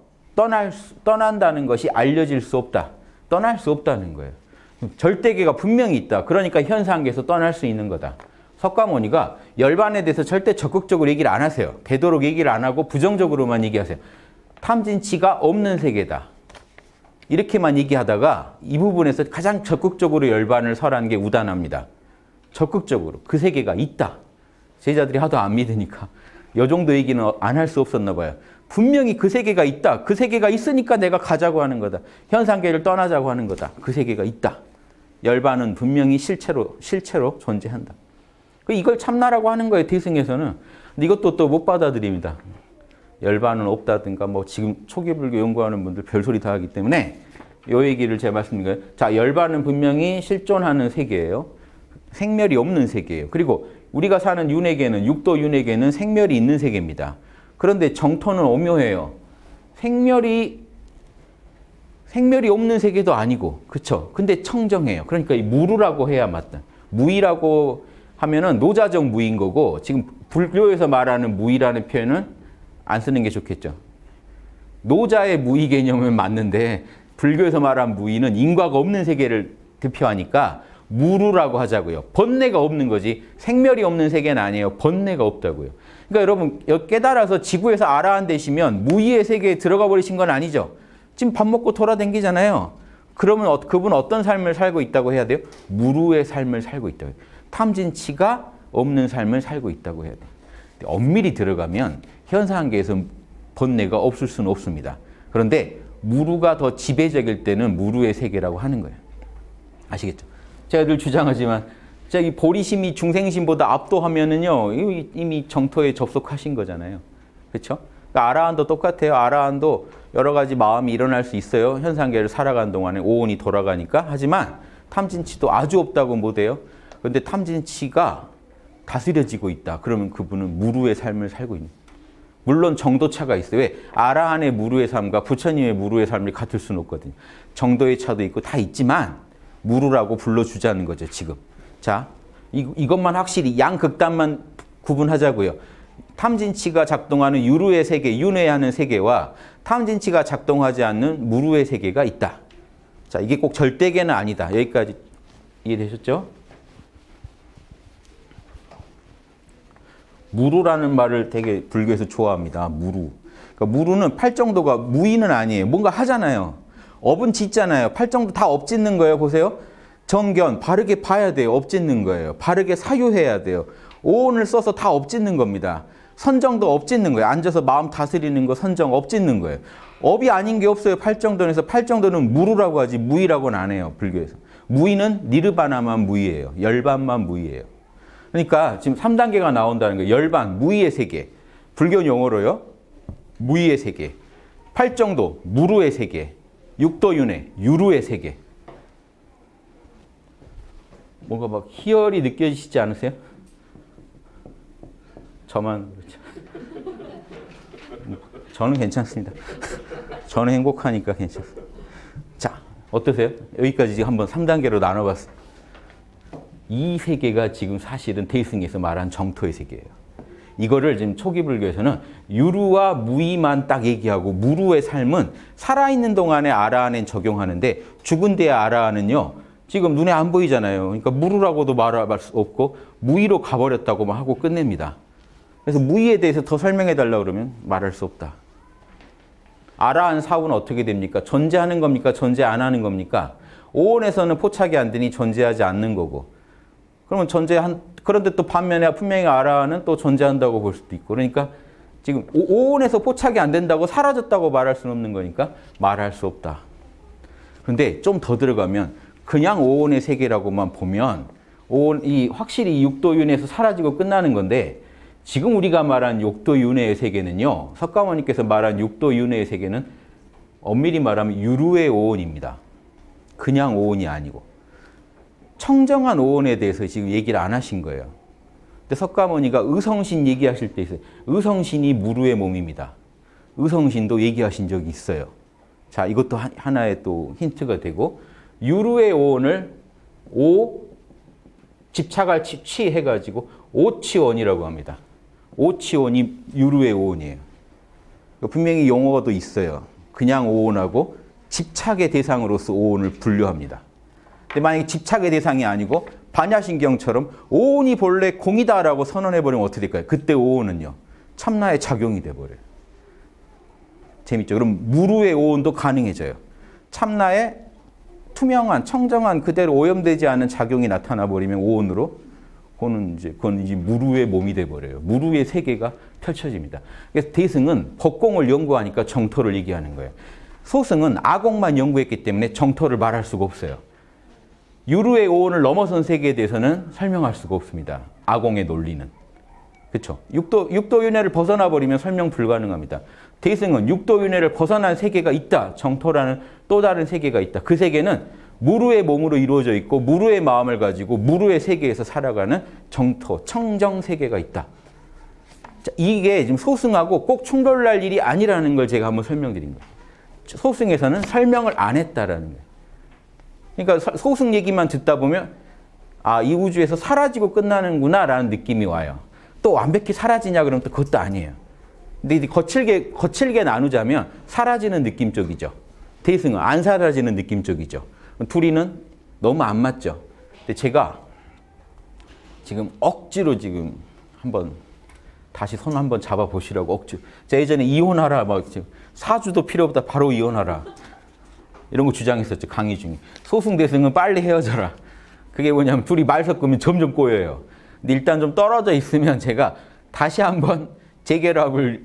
[SPEAKER 1] 떠난다는 것이 알려질 수 없다. 떠날 수 없다는 거예요. 절대계가 분명히 있다. 그러니까 현상계에서 떠날 수 있는 거다. 석가모니가 열반에 대해서 절대 적극적으로 얘기를 안 하세요. 되도록 얘기를 안 하고 부정적으로만 얘기하세요. 탐진치가 없는 세계다. 이렇게만 얘기하다가 이 부분에서 가장 적극적으로 열반을 설한 게 우다나입니다. 적극적으로 그 세계가 있다. 제자들이 하도 안 믿으니까 이 정도 얘기는 안 할 수 없었나 봐요. 분명히 그 세계가 있다. 그 세계가 있으니까 내가 가자고 하는 거다. 현상계를 떠나자고 하는 거다. 그 세계가 있다. 열반은 분명히 실체로 존재한다. 이걸 참나라고 하는 거예요. 대승에서는. 근데 이것도 또 못 받아들입니다. 열반은 없다든가 뭐 지금 초기불교 연구하는 분들 별소리 다 하기 때문에 이 얘기를 제가 말씀드린 거예요. 자, 열반은 분명히 실존하는 세계예요. 생멸이 없는 세계예요. 그리고 우리가 사는 윤회계는, 육도 윤회계는 생멸이 있는 세계입니다. 그런데 정토는 오묘해요. 생멸이 없는 세계도 아니고, 그렇죠? 근데 청정해요. 그러니까 이 무루라고 해야 맞다. 무위라고 하면은 노자적 무인 거고, 지금 불교에서 말하는 무위라는 표현은 안 쓰는 게 좋겠죠. 노자의 무위 개념은 맞는데 불교에서 말한 무위는 인과가 없는 세계를 대표하니까 무루라고 하자고요. 번뇌가 없는 거지 생멸이 없는 세계는 아니에요. 번뇌가 없다고요. 그러니까 여러분 깨달아서 지구에서 아라한 되시면 무위의 세계에 들어가 버리신 건 아니죠. 지금 밥 먹고 돌아다니잖아요. 그러면 그분은 어떤 삶을 살고 있다고 해야 돼요? 무루의 삶을 살고 있다고 해요. 탐진치가 없는 삶을 살고 있다고 해야 돼요. 엄밀히 들어가면 현상계에서 번뇌가 없을 수는 없습니다. 그런데 무루가 더 지배적일 때는 무루의 세계라고 하는 거예요. 아시겠죠? 제가 늘 주장하지만 이 보리심이 중생심보다 압도하면은요 이미 정토에 접속하신 거잖아요. 그렇죠? 그러니까 아라한도 똑같아요. 아라한도 여러 가지 마음이 일어날 수 있어요. 현상계를 살아가는 동안에 오온이 돌아가니까. 하지만 탐진치도 아주 없다고 못해요. 그런데 탐진치가 다스려지고 있다. 그러면 그분은 무루의 삶을 살고 있는 거예요. 물론 정도차가 있어요. 왜? 아라한의 무루의 삶과 부처님의 무루의 삶이 같을 수는 없거든요. 정도의 차도 있고 다 있지만 무루라고 불러주자는 거죠. 지금. 자, 이것만 확실히 양극단만 구분하자고요. 탐진치가 작동하는 유루의 세계, 윤회하는 세계와 탐진치가 작동하지 않는 무루의 세계가 있다. 자, 이게 꼭 절대계는 아니다. 여기까지 이해되셨죠? 무루라는 말을 되게 불교에서 좋아합니다. 무루. 그러니까 무루는 팔정도가 무위는 아니에요. 뭔가 하잖아요. 업은 짓잖아요. 팔정도 다 업짓는 거예요. 보세요. 정견 바르게 봐야 돼요. 업짓는 거예요. 바르게 사유해야 돼요. 오온을 써서 다 업짓는 겁니다. 선정도 업짓는 거예요. 앉아서 마음 다스리는 거 선정 업짓는 거예요. 업이 아닌 게 없어요. 팔정도에서. 팔정도는 무루라고 하지 무위라고는 안 해요. 불교에서. 무위는 니르바나만 무위예요. 열반만 무위예요. 그러니까 지금 3단계가 나온다는 거예요. 열반, 무위의 세계. 불교 용어로요. 무위의 세계. 팔정도, 무루의 세계. 육도윤회, 유루의 세계. 뭔가 막 희열이 느껴지시지 않으세요? 저만 그렇죠. 저는 괜찮습니다. 저는 행복하니까 괜찮습니다. 자, 어떠세요? 여기까지 지금 한번 3단계로 나눠봤어요. 이 세계가 지금 사실은 대승에서 말한 정토의 세계예요. 이거를 지금 초기 불교에서는 유루와 무의만 딱 얘기하고 무루의 삶은 살아있는 동안에 아라한에 적용하는데 죽은 뒤에 아라한은요. 지금 눈에 안 보이잖아요. 그러니까 무루라고도 말할 수 없고 무의로 가버렸다고만 하고 끝냅니다. 그래서 무의에 대해서 더 설명해 달라고 그러면 말할 수 없다. 아라한 사후는 어떻게 됩니까? 존재하는 겁니까? 존재 안 하는 겁니까? 오온에서는 포착이 안 되니 존재하지 않는 거고. 그러면 그런데 또 반면에 분명히 아라한은 또 존재한다고 볼 수도 있고. 그러니까 지금 오온에서 포착이 안 된다고 사라졌다고 말할 수는 없는 거니까 말할 수 없다. 그런데 좀 더 들어가면 그냥 오온의 세계라고만 보면 확실히 육도윤회에서 사라지고 끝나는 건데 지금 우리가 말한 육도윤회의 세계는요. 석가모니께서 말한 육도윤회의 세계는 엄밀히 말하면 유루의 오온입니다. 그냥 오온이 아니고. 청정한 오온에 대해서 지금 얘기를 안 하신 거예요. 근데 석가모니가 의성신 얘기하실 때 있어요. 의성신이 무루의 몸입니다. 의성신도 얘기하신 적이 있어요. 자, 이것도 하나의 또 힌트가 되고 유루의 오온을 집착할 치 해가지고 오치원이라고 합니다. 오치원이 유루의 오온이에요. 분명히 용어도 있어요. 그냥 오온하고 집착의 대상으로서 오온을 분류합니다. 근데 만약에 집착의 대상이 아니고 반야신경처럼 오온이 본래 공이다라고 선언해버리면 어떻게 될까요? 그때 오온은요. 참나의 작용이 돼버려요. 재밌죠? 그럼 무루의 오온도 가능해져요. 참나의 투명한, 청정한 그대로 오염되지 않은 작용이 나타나 버리면 오온으로 그건 이제 무루의 몸이 돼버려요. 무루의 세계가 펼쳐집니다. 그래서 대승은 법공을 연구하니까 정토를 얘기하는 거예요. 소승은 아공만 연구했기 때문에 정토를 말할 수가 없어요. 유루의 오온을 넘어선 세계에 대해서는 설명할 수가 없습니다. 아공의 논리는. 그렇죠? 육도윤회를 벗어나 버리면 설명 불가능합니다. 대승은 육도윤회를 벗어난 세계가 있다. 정토라는 또 다른 세계가 있다. 그 세계는 무루의 몸으로 이루어져 있고 무루의 마음을 가지고 무루의 세계에서 살아가는 정토, 청정 세계가 있다. 자, 이게 지금 소승하고 꼭 충돌날 일이 아니라는 걸 제가 한번 설명드린 거예요. 소승에서는 설명을 안 했다라는 거예요. 그러니까 소승 얘기만 듣다 보면 아, 이 우주에서 사라지고 끝나는구나 라는 느낌이 와요. 또 완벽히 사라지냐 그러면 또 그것도 아니에요. 근데 거칠게 나누자면 사라지는 느낌 쪽이죠. 대승은 안 사라지는 느낌 쪽이죠. 둘이는 너무 안 맞죠. 근데 제가 지금 억지로 지금 한번 다시 손 한번 잡아 보시라고 억지로. 제가 예전에 이혼하라 막 지금 사주도 필요 없다 바로 이혼하라 이런 거 주장했었죠. 강의 중에. 소승 대승은 빨리 헤어져라. 그게 뭐냐면 둘이 말 섞으면 점점 꼬여요. 근데 일단 좀 떨어져 있으면 제가 다시 한번 재결합을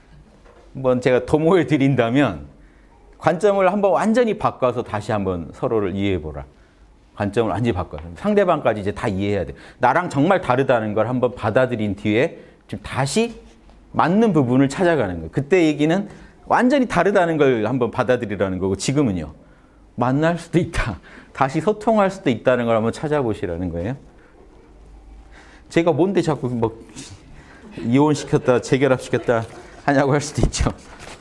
[SPEAKER 1] 한번 제가 도모해 드린다면 관점을 한번 완전히 바꿔서 다시 한번 서로를 이해해보라. 관점을 완전히 바꿔서. 상대방까지 이제 다 이해해야 돼. 나랑 정말 다르다는 걸 한번 받아들인 뒤에 지금 다시 맞는 부분을 찾아가는 거예요. 그때 얘기는 완전히 다르다는 걸 한번 받아들이라는 거고 지금은요. 만날 수도 있다. 다시 소통할 수도 있다는 걸 한번 찾아보시라는 거예요. 제가 뭔데 자꾸 뭐 이혼시켰다 재결합시켰다 하냐고 할 수도 있죠.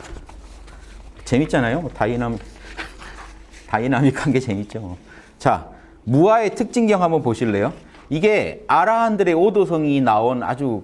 [SPEAKER 1] 재밌잖아요. 다이나믹한 게 재밌죠. 자, 무아의 특징경 한번 보실래요? 이게 아라한들의 오도성이 나온 아주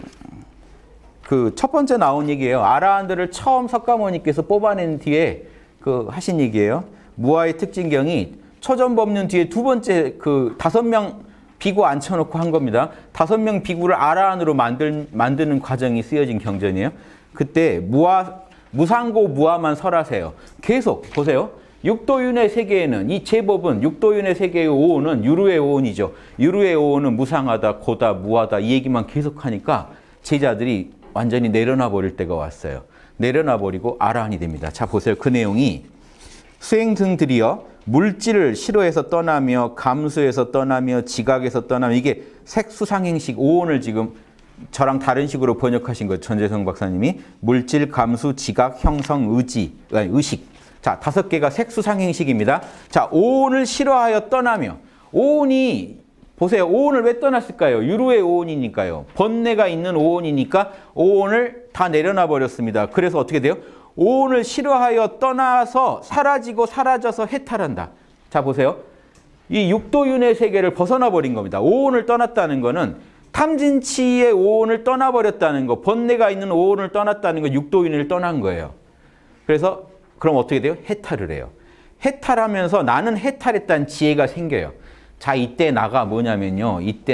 [SPEAKER 1] 그 첫 번째 나온 얘기예요. 아라한들을 처음 석가모니께서 뽑아낸 뒤에 하신 얘기예요. 무아의 특징경이 초전법륜 뒤에 두 번째 5명 비구 앉혀놓고 한 겁니다. 5명 비구를 아라한으로 만드는 과정이 쓰여진 경전이에요. 그때 무상고 무아만 설하세요. 계속 보세요. 육도윤의 세계에는 이 제법은 육도윤의 세계의 오온은 유루의 오온이죠. 유루의 오온은 무상하다, 고다, 무하다 이 얘기만 계속하니까 제자들이 완전히 내려놔 버릴 때가 왔어요. 내려놔 버리고 아라한이 됩니다. 자 보세요. 그 내용이 수행승들이여 물질을 싫어해서 떠나며 감수해서 떠나며 지각에서 떠나며 이게 색수상행식 오온을 지금 저랑 다른 식으로 번역하신 거예요. 전재성 박사님이 물질, 감수, 지각, 형성, 의식. 자, 5개가 색수상행식입니다. 자, 오온을 싫어하여 떠나며 오온이 보세요. 오온을 왜 떠났을까요? 유루의 오온이니까요. 번뇌가 있는 오온이니까 오온을 다 내려놔 버렸습니다. 그래서 어떻게 돼요? 오온을 싫어하여 떠나서 사라지고 사라져서 해탈한다. 자 보세요. 이 육도윤회 세계를 벗어나 버린 겁니다. 오온을 떠났다는 거는 탐진치의 오온을 떠나버렸다는 거, 번뇌가 있는 오온을 떠났다는 거, 육도윤회를 떠난 거예요. 그래서 그럼 어떻게 돼요? 해탈을 해요. 해탈하면서 나는 해탈했다는 지혜가 생겨요. 자, 이때 나가 뭐냐면요. 이때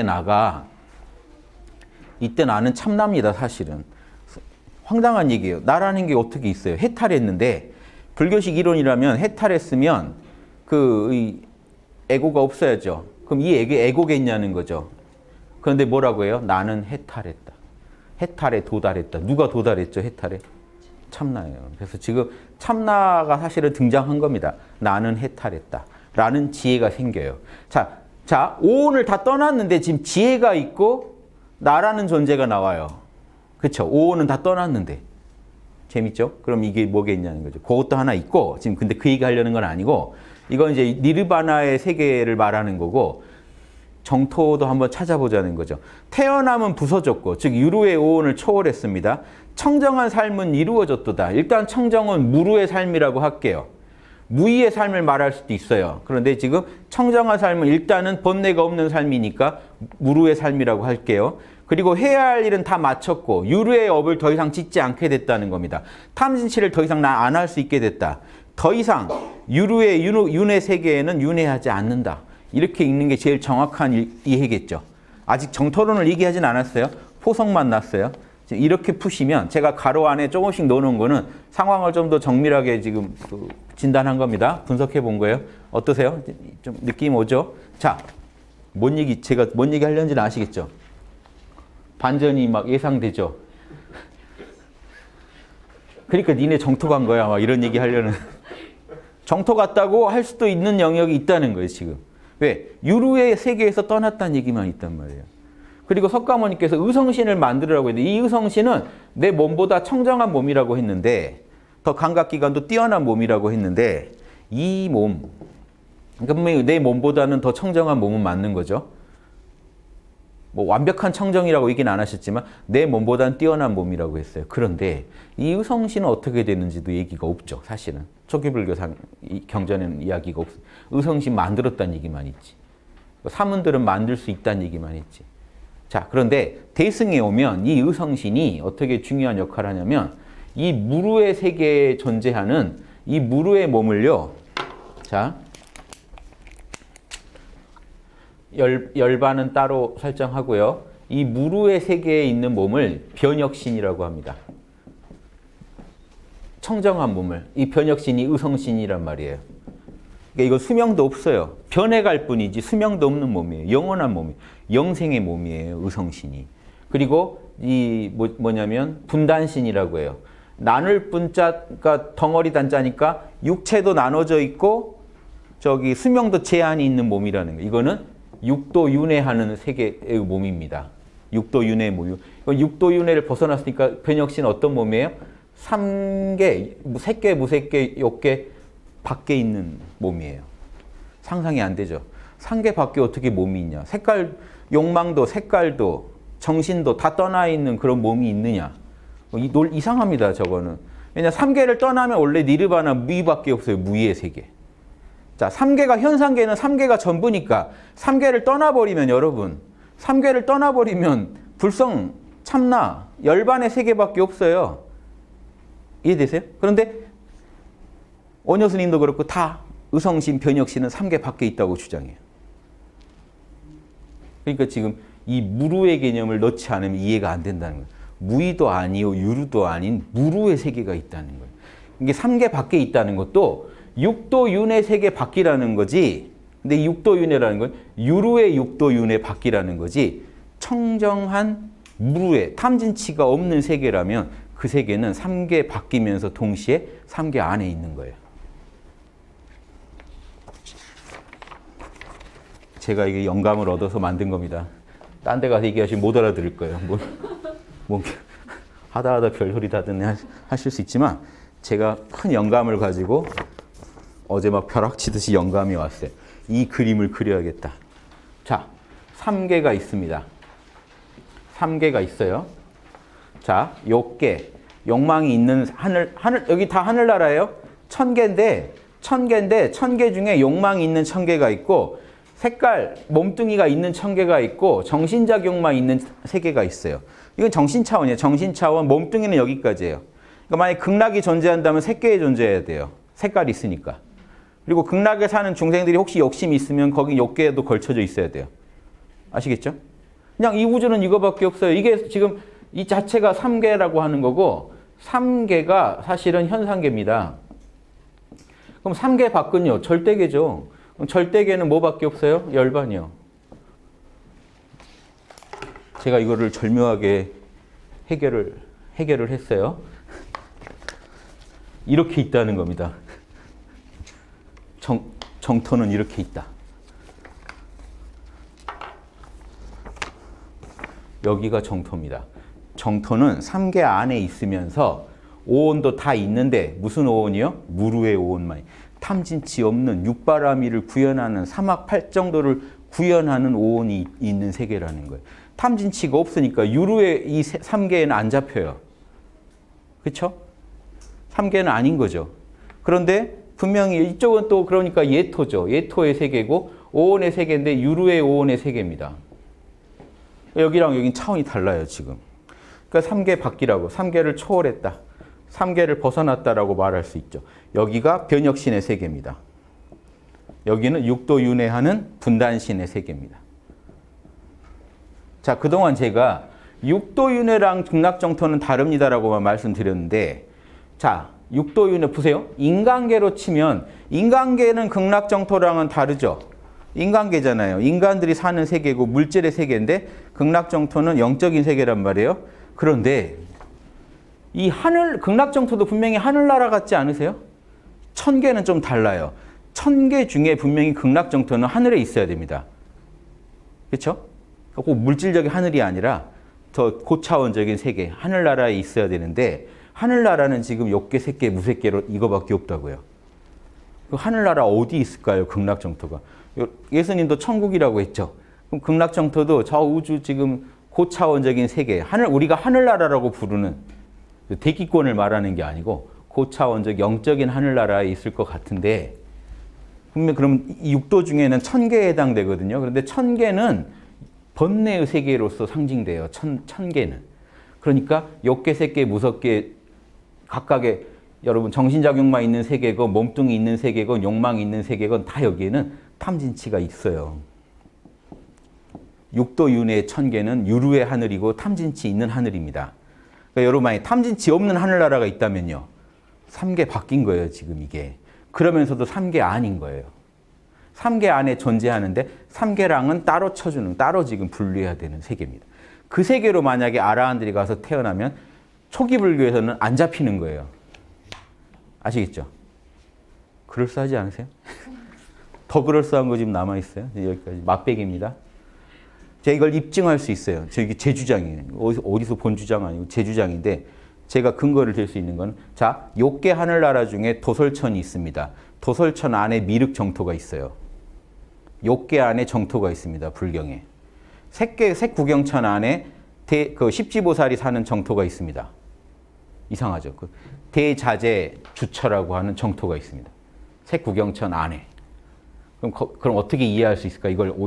[SPEAKER 1] 나는 참나입니다, 사실은. 황당한 얘기예요. 나라는 게 어떻게 있어요? 해탈했는데 불교식 이론이라면 해탈했으면 이 에고가 없어야죠. 그럼 이 에고겠냐는 거죠. 그런데 뭐라고 해요? 나는 해탈했다. 해탈에 도달했다. 누가 도달했죠? 해탈에? 참나예요. 그래서 지금 참나가 사실은 등장한 겁니다. 나는 해탈했다. 라는 지혜가 생겨요. 자, 오온을 다 떠났는데 지금 지혜가 있고 나라는 존재가 나와요. 그렇죠? 오온은 다 떠났는데. 재밌죠? 그럼 이게 뭐겠냐는 거죠. 그것도 하나 있고, 지금 근데 그 얘기 하려는 건 아니고, 이건 이제 니르바나의 세계를 말하는 거고, 정토도 한번 찾아보자는 거죠. 태어남은 부서졌고, 즉 유루의 오온을 초월했습니다. 청정한 삶은 이루어졌도다. 일단 청정은 무루의 삶이라고 할게요. 무의의 삶을 말할 수도 있어요. 그런데 지금 청정한 삶은 일단은 번뇌가 없는 삶이니까 무루의 삶이라고 할게요. 그리고 해야 할 일은 다 마쳤고 유루의 업을 더 이상 짓지 않게 됐다는 겁니다. 탐진치를 더 이상 나 안 할 수 있게 됐다. 더 이상 유루의 윤회 세계에는 윤회하지 않는다. 이렇게 읽는 게 제일 정확한 이해겠죠. 아직 정토론을 얘기하진 않았어요. 포석만 났어요. 이렇게 푸시면 제가 가로 안에 조금씩 넣어놓은 거는 상황을 좀 더 정밀하게 지금 진단한 겁니다. 분석해 본 거예요. 어떠세요? 좀 느낌 오죠? 자, 제가 뭔 얘기 하려는지는 아시겠죠? 반전이 막 예상되죠? 그러니까 니네 정토 간 거야. 막 이런 얘기 하려는. 정토 갔다고 할 수도 있는 영역이 있다는 거예요, 지금. 왜? 유루의 세계에서 떠났다는 얘기만 있단 말이에요. 그리고 석가모니께서 의성신을 만들으라고 했는데 이 의성신은 내 몸보다 청정한 몸이라고 했는데 더 감각기관도 뛰어난 몸이라고 했는데 이 몸, 그러니까 내 몸보다는 더 청정한 몸은 맞는 거죠. 뭐 완벽한 청정이라고 얘기는 안 하셨지만 내 몸보다는 뛰어난 몸이라고 했어요. 그런데 이 의성신은 어떻게 되는지도 얘기가 없죠. 사실은. 초기불교상 경전에는 이야기가 없어요. 의성신 만들었다는 얘기만 있지. 사문들은 만들 수 있다는 얘기만 있지. 자, 그런데 대승에 오면 이 의성신이 어떻게 중요한 역할을 하냐면 이 무루의 세계에 존재하는 이 무루의 몸을요. 자, 열반은 따로 설정하고요. 이 무루의 세계에 있는 몸을 변혁신이라고 합니다. 청정한 몸을. 이 변혁신이 의성신이란 말이에요. 그러니까 이거 수명도 없어요. 변해갈 뿐이지 수명도 없는 몸이에요. 영원한 몸이에요. 영생의 몸이에요. 의성신이. 그리고 이 뭐냐면 분단신이라고 해요. 나눌 분자가 덩어리 단자니까 육체도 나눠져 있고 저기 수명도 제한이 있는 몸이라는 거예요. 이거는 육도윤회하는 세계의 몸입니다. 육도윤회 몸. 육도윤회를 벗어났으니까 변혁신은 어떤 몸이에요? 3개, 색계, 무색계, 욕계 밖에 있는 몸이에요. 상상이 안 되죠. 3개 밖에 어떻게 몸이 있냐. 색깔, 욕망도 색깔도 정신도 다 떠나 있는 그런 몸이 있느냐. 이상합니다. 저거는. 왜냐 3개를 떠나면 원래 니르바나 무의밖에 없어요. 무의의 세계. 자, 3개가 현상계는 3개가 전부니까 3개를 떠나버리면 여러분 3개를 떠나버리면 불성, 참나, 열반의 세계밖에 없어요. 이해되세요? 그런데 원효 스님도 그렇고 다 의성신, 변혁신은 3개 밖에 있다고 주장해요. 그러니까 지금 이 무루의 개념을 넣지 않으면 이해가 안 된다는 거예요. 무의도 아니요 유루도 아닌 무루의 세계가 있다는 거예요. 이게 3개 밖에 있다는 것도 육도윤회 세계 밖이라는 거지. 근데 육도윤회라는 건 유루의 육도윤회 밖이라는 거지. 청정한 무루의 탐진치가 없는 세계라면 그 세계는 3개 바뀌면서 동시에 3개 안에 있는 거예요. 제가 이게 영감을 얻어서 만든 겁니다. 딴 데 가서 얘기하시면 못 알아들을 거예요. 뭐 하다 별소리 다 듣네 하실 수 있지만 제가 큰 영감을 가지고 어제 막 벼락치듯이 영감이 왔어요. 이 그림을 그려야겠다. 자, 3개가 있습니다. 3개가 있어요. 자, 욕계. 욕망이 있는 여기 다 하늘나라예요. 천개인데 1000개 중에 욕망이 있는 1000개가 있고 색깔, 몸뚱이가 있는 1000개가 있고 정신작용만 있는 3개가 있어요. 이건 정신차원이에요. 정신차원, 몸뚱이는 여기까지예요. 그러니까 만약에 극락이 존재한다면 3개에 존재해야 돼요. 색깔이 있으니까. 그리고 극락에 사는 중생들이 혹시 욕심이 있으면 거기 욕계에도 걸쳐져 있어야 돼요. 아시겠죠? 그냥 이 우주는 이거밖에 없어요. 이게 지금 이 자체가 3개라고 하는 거고 3개가 사실은 현상계입니다. 그럼 3개 밖은요? 절대계죠. 그럼 절대계는 뭐밖에 없어요? 열반이요. 제가 이거를 절묘하게 해결을 했어요. 이렇게 있다는 겁니다. 정토는 이렇게 있다. 여기가 정토입니다. 정토는 3개 안에 있으면서 오온도 다 있는데 무슨 오온이요? 무루의 오온만. 탐진치 없는 육바라밀을 구현하는 사막 8정도를 구현하는 오온이 있는 세계라는 거예요. 탐진치가 없으니까 유루의 이 3개에는 안 잡혀요. 그렇죠? 3개는 아닌 거죠. 그런데 분명히 이쪽은 또 그러니까 예토죠. 예토의 세계고 오온의 세계인데 유루의 오온의 세계입니다. 여기랑 여긴 차원이 달라요, 지금. 그러니까 3개 밖이라고, 3개를 초월했다. 3개를 벗어났다라고 말할 수 있죠. 여기가 변혁신의 세계입니다. 여기는 육도윤회하는 분단신의 세계입니다. 자, 그동안 제가 육도윤회랑 극락정토는 다릅니다라고만 말씀드렸는데, 자, 육도윤회 보세요. 인간계로 치면 인간계는 극락정토랑은 다르죠. 인간계잖아요. 인간들이 사는 세계고 물질의 세계인데 극락정토는 영적인 세계란 말이에요. 그런데 이 극락정토도 분명히 하늘나라 같지 않으세요? 1000개는 좀 달라요. 1000개 중에 분명히 극락정토는 하늘에 있어야 됩니다. 그렇죠? 꼭 물질적인 하늘이 아니라 더 고차원적인 세계, 하늘나라에 있어야 되는데 하늘나라는 지금 욕계, 색계, 무색계로 이거밖에 없다고요. 그 하늘나라 어디 있을까요? 극락정토가. 예수님도 천국이라고 했죠. 그럼 극락정토도 저 우주 지금 고차원적인 세계, 우리가 하늘나라라고 부르는 대기권을 말하는 게 아니고 고차원적 영적인 하늘나라에 있을 것 같은데 분명 그럼 이 육도 중에는 1000개에 해당되거든요. 그런데 1000개는 번뇌의 세계로서 상징돼요. 1000개는. 그러니까 욕계, 색계, 무석계 각각의 여러분 정신작용만 있는 세계건 몸뚱이 있는 세계건 욕망이 있는 세계건 다 여기에는 탐진치가 있어요. 육도윤회의 1000개는 유루의 하늘이고 탐진치 있는 하늘입니다. 그러니까 여러분 만약에 탐진치 없는 하늘나라가 있다면요. 3개 바뀐 거예요. 지금 이게. 그러면서도 3개 아닌 거예요. 3개 안에 존재하는데 3개랑은 따로 쳐주는, 따로 지금 분리해야 되는 세계입니다. 그 세계로 만약에 아라한들이 가서 태어나면 초기 불교에서는 안 잡히는 거예요. 아시겠죠? 그럴싸하지 않으세요? 더 그럴싸한 거 지금 남아있어요. 여기까지 맛배기입니다. 제가 이걸 입증할 수 있어요. 저기 제 주장이에요. 어디서 본 주장 아니고 제 주장인데 제가 근거를 들 수 있는 건 자, 욕계 하늘나라 중에 도솔천이 있습니다. 도솔천 안에 미륵정토가 있어요. 욕계 안에 정토가 있습니다. 불경에. 색구경천 안에 십지보살이 사는 정토가 있습니다. 이상하죠. 대자재 주처라고 하는 정토가 있습니다. 색구경천 안에. 그럼 어떻게 이해할 수 있을까? 이걸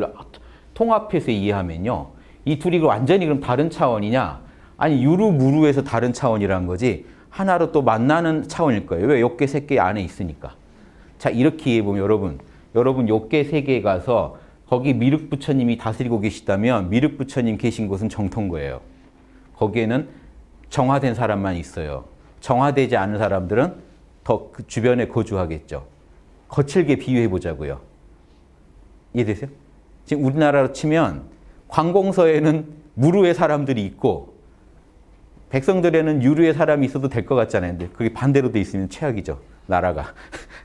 [SPEAKER 1] 통합해서 이해하면요. 이 둘이 완전히 그럼 다른 차원이냐? 아니 유루무루에서 다른 차원이라는 거지 하나로 또 만나는 차원일 거예요. 왜? 욕계 색계 안에 있으니까. 자, 이렇게 이해해보면 여러분 욕계 세계에 가서 거기 미륵부처님이 다스리고 계시다면 미륵부처님 계신 곳은 정토인 거예요. 거기에는 정화된 사람만 있어요. 정화되지 않은 사람들은 더 그 주변에 거주하겠죠. 거칠게 비유해보자고요. 이해되세요? 지금 우리나라로 치면 관공서에는 무루의 사람들이 있고 백성들에는 유루의 사람이 있어도 될 것 같잖아요. 근데 그게 반대로 돼 있으면 최악이죠. 나라가.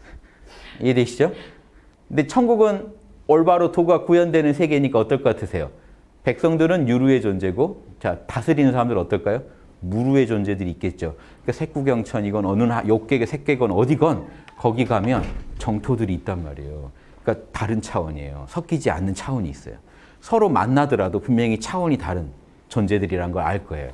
[SPEAKER 1] 이해되시죠? 근데 천국은 올바로 도가 구현되는 세계니까 어떨 것 같으세요? 백성들은 유루의 존재고 자 다스리는 사람들은 어떨까요? 무루의 존재들이 있겠죠. 그러니까 색구경천이건 어느 욕계가 색계건 어디건 거기 가면 정토들이 있단 말이에요. 그러니까 다른 차원이에요. 섞이지 않는 차원이 있어요. 서로 만나더라도 분명히 차원이 다른 존재들이란 걸 알 거예요.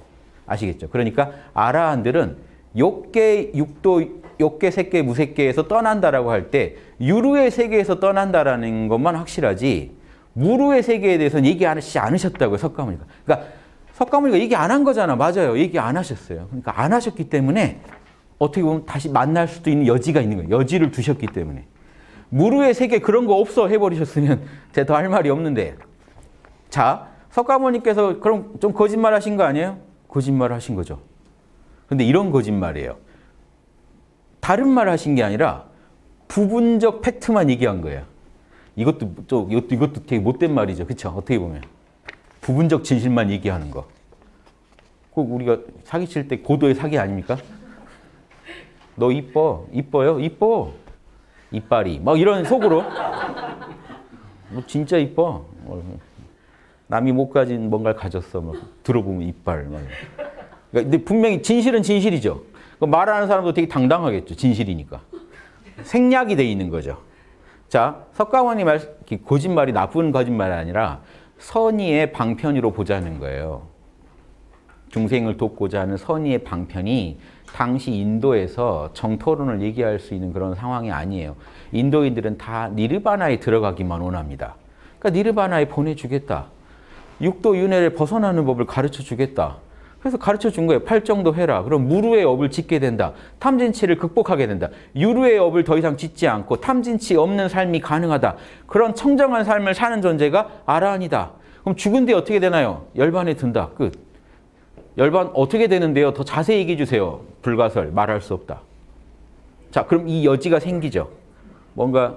[SPEAKER 1] 아시겠죠? 그러니까 아라한들은 욕계, 육도, 욕계, 색계, 무색계에서 떠난다라고 할 때 유루의 세계에서 떠난다라는 것만 확실하지 무루의 세계에 대해서는 얘기하지 않으셨다고요, 석가모니가. 그러니까 석가모니가 얘기 안 한 거잖아. 맞아요. 얘기 안 하셨어요. 그러니까 안 하셨기 때문에 어떻게 보면 다시 만날 수도 있는 여지가 있는 거예요. 여지를 두셨기 때문에. 무루의 세계 그런 거 없어 해버리셨으면 제가 더 할 말이 없는데. 자, 석가모니께서 그럼 좀 거짓말 하신 거 아니에요? 거짓말 하신 거죠. 근데 이런 거짓말이에요. 다른 말 하신 게 아니라 부분적 팩트만 얘기한 거예요. 이것도 되게 못된 말이죠. 그렇죠? 어떻게 보면. 부분적 진실만 얘기하는 거. 꼭 우리가 사기칠 때 고도의 사기 아닙니까? 너 이뻐. 이뻐요? 이뻐. 이빨이. 막 이런 속으로. 너 진짜 이뻐. 남이 못 가진 뭔가를 가졌어. 막 들어보면 이빨. 막. 근데 분명히 진실은 진실이죠. 말하는 사람도 되게 당당하겠죠. 진실이니까. 생략이 돼 있는 거죠. 자, 석가모니 말, 거짓말이 나쁜 거짓말이 아니라 선의의 방편으로 보자는 거예요. 중생을 돕고자 하는 선의의 방편이 당시 인도에서 정토론을 얘기할 수 있는 그런 상황이 아니에요. 인도인들은 다 니르바나에 들어가기만 원합니다. 그러니까 니르바나에 보내주겠다. 육도 윤회를 벗어나는 법을 가르쳐주겠다. 그래서 가르쳐준 거예요. 팔정도 해라. 그럼 무루의 업을 짓게 된다. 탐진치를 극복하게 된다. 유루의 업을 더 이상 짓지 않고 탐진치 없는 삶이 가능하다. 그런 청정한 삶을 사는 존재가 아라한이다. 그럼 죽은 뒤 어떻게 되나요? 열반에 든다. 끝. 열반 어떻게 되는데요? 더 자세히 얘기해 주세요. 불가설, 말할 수 없다. 자, 그럼 이 여지가 생기죠. 뭔가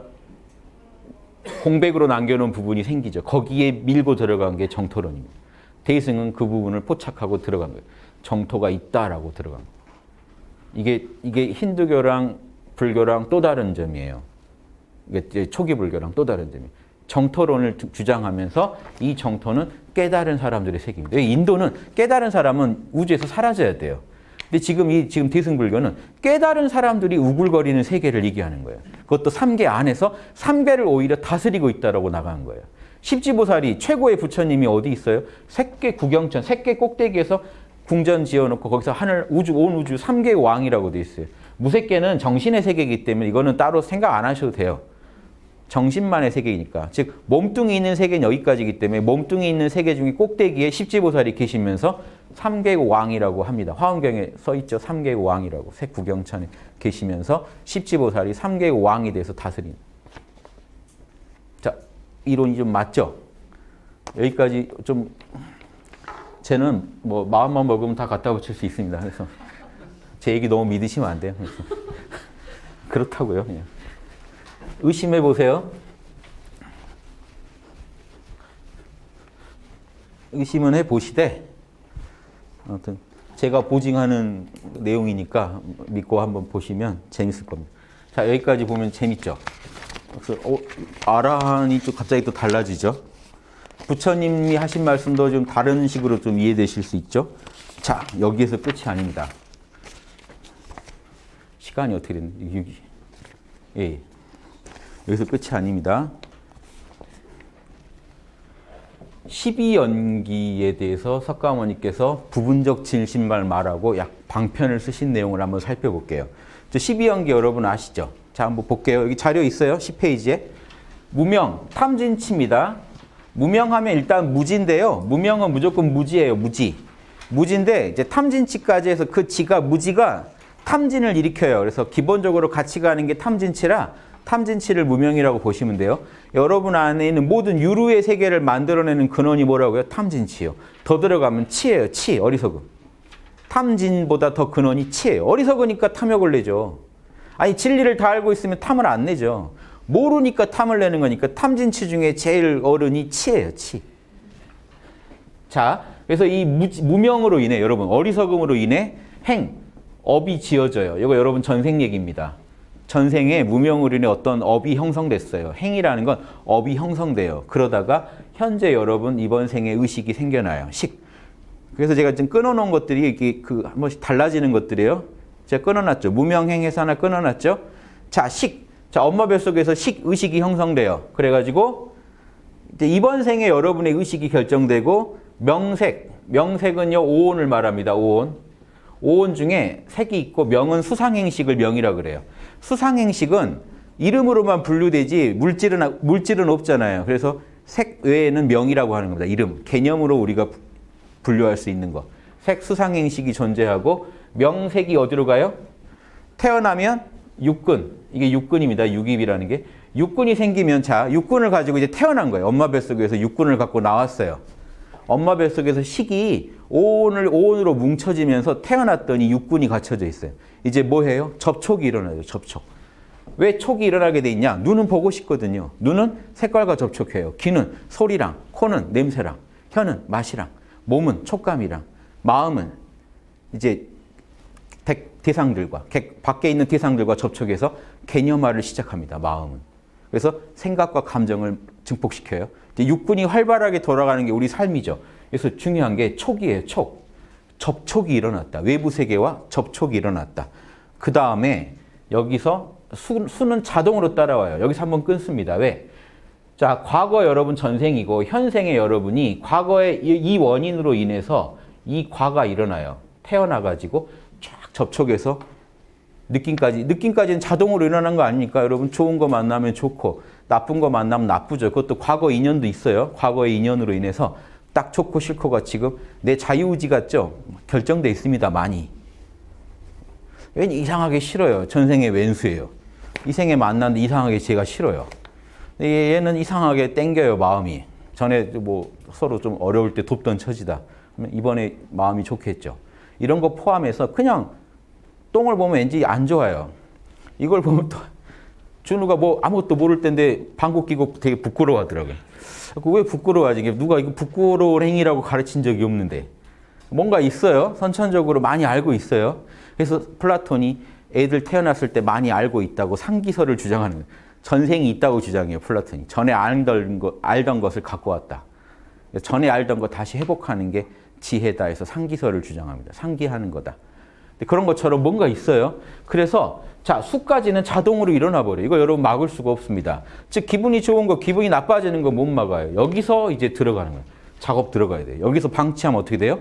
[SPEAKER 1] 공백으로 남겨놓은 부분이 생기죠. 거기에 밀고 들어간 게 정토론입니다. 대승은 그 부분을 포착하고 들어간 거예요. 정토가 있다라고 들어간 거예요. 이게 힌두교랑 불교랑 또 다른 점이에요. 이게 초기 불교랑 또 다른 점이에요. 정토론을 주장하면서 이 정토는 깨달은 사람들의 세계입니다. 인도는 깨달은 사람은 우주에서 사라져야 돼요. 근데 지금 대승불교는 깨달은 사람들이 우글거리는 세계를 얘기하는 거예요. 그것도 3계 안에서 3계를 오히려 다스리고 있다라고 나가는 거예요. 십지보살이 최고의 부처님이 어디 있어요? 색계 구경천, 색계 꼭대기에서 궁전 지어놓고 거기서 하늘, 우주, 온 우주 3계 왕이라고 돼 있어요. 무색계는 정신의 세계이기 때문에 이거는 따로 생각 안 하셔도 돼요. 정신만의 세계이니까. 즉 몸뚱이 있는 세계는 여기까지이기 때문에 몸뚱이 있는 세계 중에 꼭대기에 십지보살이 계시면서 3계 왕이라고 합니다. 화엄경에 써있죠. 3계 왕이라고. 색구경천에 계시면서 십지보살이 3계 왕이 돼서 다스립니다. 자, 이론이 좀 맞죠? 여기까지 좀 쟤는 뭐 마음만 먹으면 다 갖다 붙일 수 있습니다. 그래서 제 얘기 너무 믿으시면 안 돼요. 그래서 그렇다고요. 그냥. 의심해 보세요. 의심은 해 보시되 아무튼 제가 보증하는 내용이니까 믿고 한번 보시면 재밌을 겁니다. 자, 여기까지 보면 재밌죠? 그래서 아라한이 또 갑자기 또 달라지죠. 부처님이 하신 말씀도 좀 다른 식으로 좀 이해되실 수 있죠. 자, 여기에서 끝이 아닙니다. 시간이 어떻게 됐는지. 예. 여기서 끝이 아닙니다. 12연기에 대해서 석가모니께서 부분적 진실만 말하고 약 방편을 쓰신 내용을 한번 살펴볼게요. 12연기 여러분 아시죠? 자, 한번 볼게요. 여기 자료 있어요. 10페이지에. 무명, 탐진치입니다. 무명하면 일단 무지인데요. 무명은 무조건 무지예요. 무지. 무지인데 이제 탐진치까지 해서 그 지가 무지가 탐진을 일으켜요. 그래서 기본적으로 같이 가는 게 탐진치라 탐진치를 무명이라고 보시면 돼요. 여러분 안에 있는 모든 유루의 세계를 만들어내는 근원이 뭐라고요? 탐진치요. 더 들어가면 치예요. 치, 어리석음. 탐진보다 더 근원이 치예요. 어리석으니까 탐욕을 내죠. 아니 진리를 다 알고 있으면 탐을 안 내죠. 모르니까 탐을 내는 거니까 탐진치 중에 제일 어른이 치예요. 치. 자, 그래서 이 무명으로 인해 여러분 어리석음으로 인해 업이 지어져요. 이거 여러분 전생 얘기입니다. 전생에 무명으로 인해 어떤 업이 형성됐어요. 행이라는 건 업이 형성돼요. 그러다가 현재 여러분 이번 생에 의식이 생겨나요. 그래서 제가 지금 끊어놓은 것들이 이게 한 번씩 달라지는 것들이에요. 제가 끊어놨죠. 무명행에서 하나 끊어놨죠. 자, 자, 엄마 뱃속에서 의식이 형성돼요. 그래가지고 이제 이번 생에 여러분의 의식이 결정되고 명색. 명색은요, 오온을 말합니다. 오온. 오온 중에 색이 있고 명은 수상행식을 명이라 그래요. 수상행식은 이름으로만 분류되지 물질은 없잖아요. 그래서 색 외에는 명이라고 하는 겁니다. 이름, 개념으로 우리가 분류할 수 있는 거. 색, 수상행식이 존재하고 명색이 어디로 가요? 태어나면 육근. 이게 육근입니다. 육입이라는 게. 육근이 생기면 자, 육근을 가지고 이제 태어난 거예요. 엄마 뱃속에서 육근을 갖고 나왔어요. 엄마 뱃속에서 식이 오온으로 뭉쳐지면서 태어났더니 육근이 갖춰져 있어요. 이제 뭐 해요? 접촉이 일어나요. 접촉. 왜 촉이 일어나게 돼 있냐? 눈은 보고 싶거든요. 눈은 색깔과 접촉해요. 귀는 소리랑, 코는 냄새랑, 혀는 맛이랑, 몸은 촉감이랑, 마음은 이제 대상들과, 밖에 있는 대상들과 접촉해서 개념화를 시작합니다. 마음은. 그래서 생각과 감정을 증폭시켜요. 이제 육군이 활발하게 돌아가는 게 우리 삶이죠. 그래서 중요한 게 촉이에요. 촉. 접촉이 일어났다. 외부 세계와 접촉이 일어났다. 그 다음에 여기서 수는 자동으로 따라와요. 여기서 한번 끊습니다. 왜? 자, 과거 여러분 전생이고 현생의 여러분이 과거에 이 원인으로 인해서 이 과가 일어나요. 태어나가지고 쫙 접촉해서 느낌까지는 자동으로 일어난 거 아닙니까? 여러분 좋은 거 만나면 좋고 나쁜 거 만나면 나쁘죠. 그것도 과거 인연도 있어요. 과거의 인연으로 인해서 딱 좋고 싫고가 지금 내 자유의지가 결정돼 있습니다. 많이. 왠지 이상하게 싫어요. 전생에 왼수예요. 이 생에 만났는데 이상하게 제가 싫어요. 얘는 이상하게 땡겨요. 마음이. 전에 뭐 서로 좀 어려울 때 돕던 처지다. 이번에 마음이 좋겠죠. 이런 거 포함해서 그냥 똥을 보면 왠지 안 좋아요. 이걸 보면 또 준우가 뭐 아무것도 모를 때인데 방귀 끼고 되게 부끄러워하더라고요. 왜 부끄러워하지? 누가 이거 부끄러울 행위라고 가르친 적이 없는데. 뭔가 있어요. 선천적으로 많이 알고 있어요. 그래서 플라톤이 애들 태어났을 때 많이 알고 있다고 상기설을 주장하는 거예요. 전생이 있다고 주장해요. 플라톤이. 전에 알던 것을 갖고 왔다. 전에 알던 거 다시 회복하는 게 지혜다 해서 상기설을 주장합니다. 상기하는 거다. 그런 것처럼 뭔가 있어요. 그래서 자, 수까지는 자동으로 일어나 버려요. 이거 여러분 막을 수가 없습니다. 즉 기분이 좋은 거, 기분이 나빠지는 거 못 막아요. 여기서 이제 들어가는 거예요. 작업 들어가야 돼요. 여기서 방치하면 어떻게 돼요?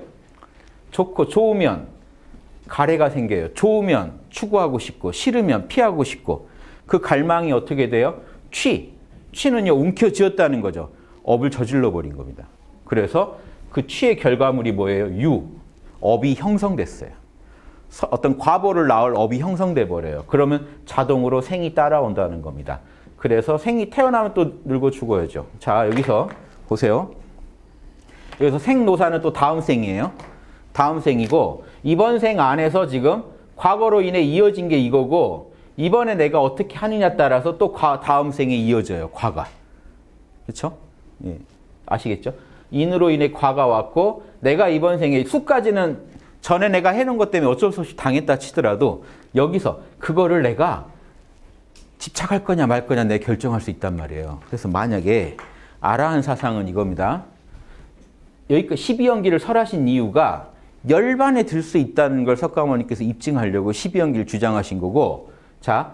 [SPEAKER 1] 좋으면 가래가 생겨요. 좋으면 추구하고 싶고 싫으면 피하고 싶고 그 갈망이 어떻게 돼요? 취는요 움켜쥐었다는 거죠. 업을 저질러 버린 겁니다. 그래서 그 취의 결과물이 뭐예요? 업이 형성됐어요. 어떤 과보를 낳을 업이 형성돼 버려요. 그러면 자동으로 생이 따라온다는 겁니다. 그래서 생이 태어나면 또 늙어 죽어야죠. 자, 여기서 보세요. 여기서 생노사는 또 다음 생이에요. 다음 생이고 이번 생 안에서 지금 과거로 인해 이어진 게 이거고 이번에 내가 어떻게 하느냐에 따라서 또 다음 생에 이어져요. 과가. 그렇죠? 예. 아시겠죠? 인으로 인해 과가 왔고 내가 이번 생에 수까지는 전에 내가 해놓은 것 때문에 어쩔 수 없이 당했다 치더라도 여기서 그거를 내가 집착할 거냐 말 거냐 내가 결정할 수 있단 말이에요. 그래서 만약에 아라한 사상은 이겁니다. 여기까지 12연기를 설하신 이유가 열반에 들 수 있다는 걸 석가모니께서 입증하려고 12연기를 주장하신 거고 자,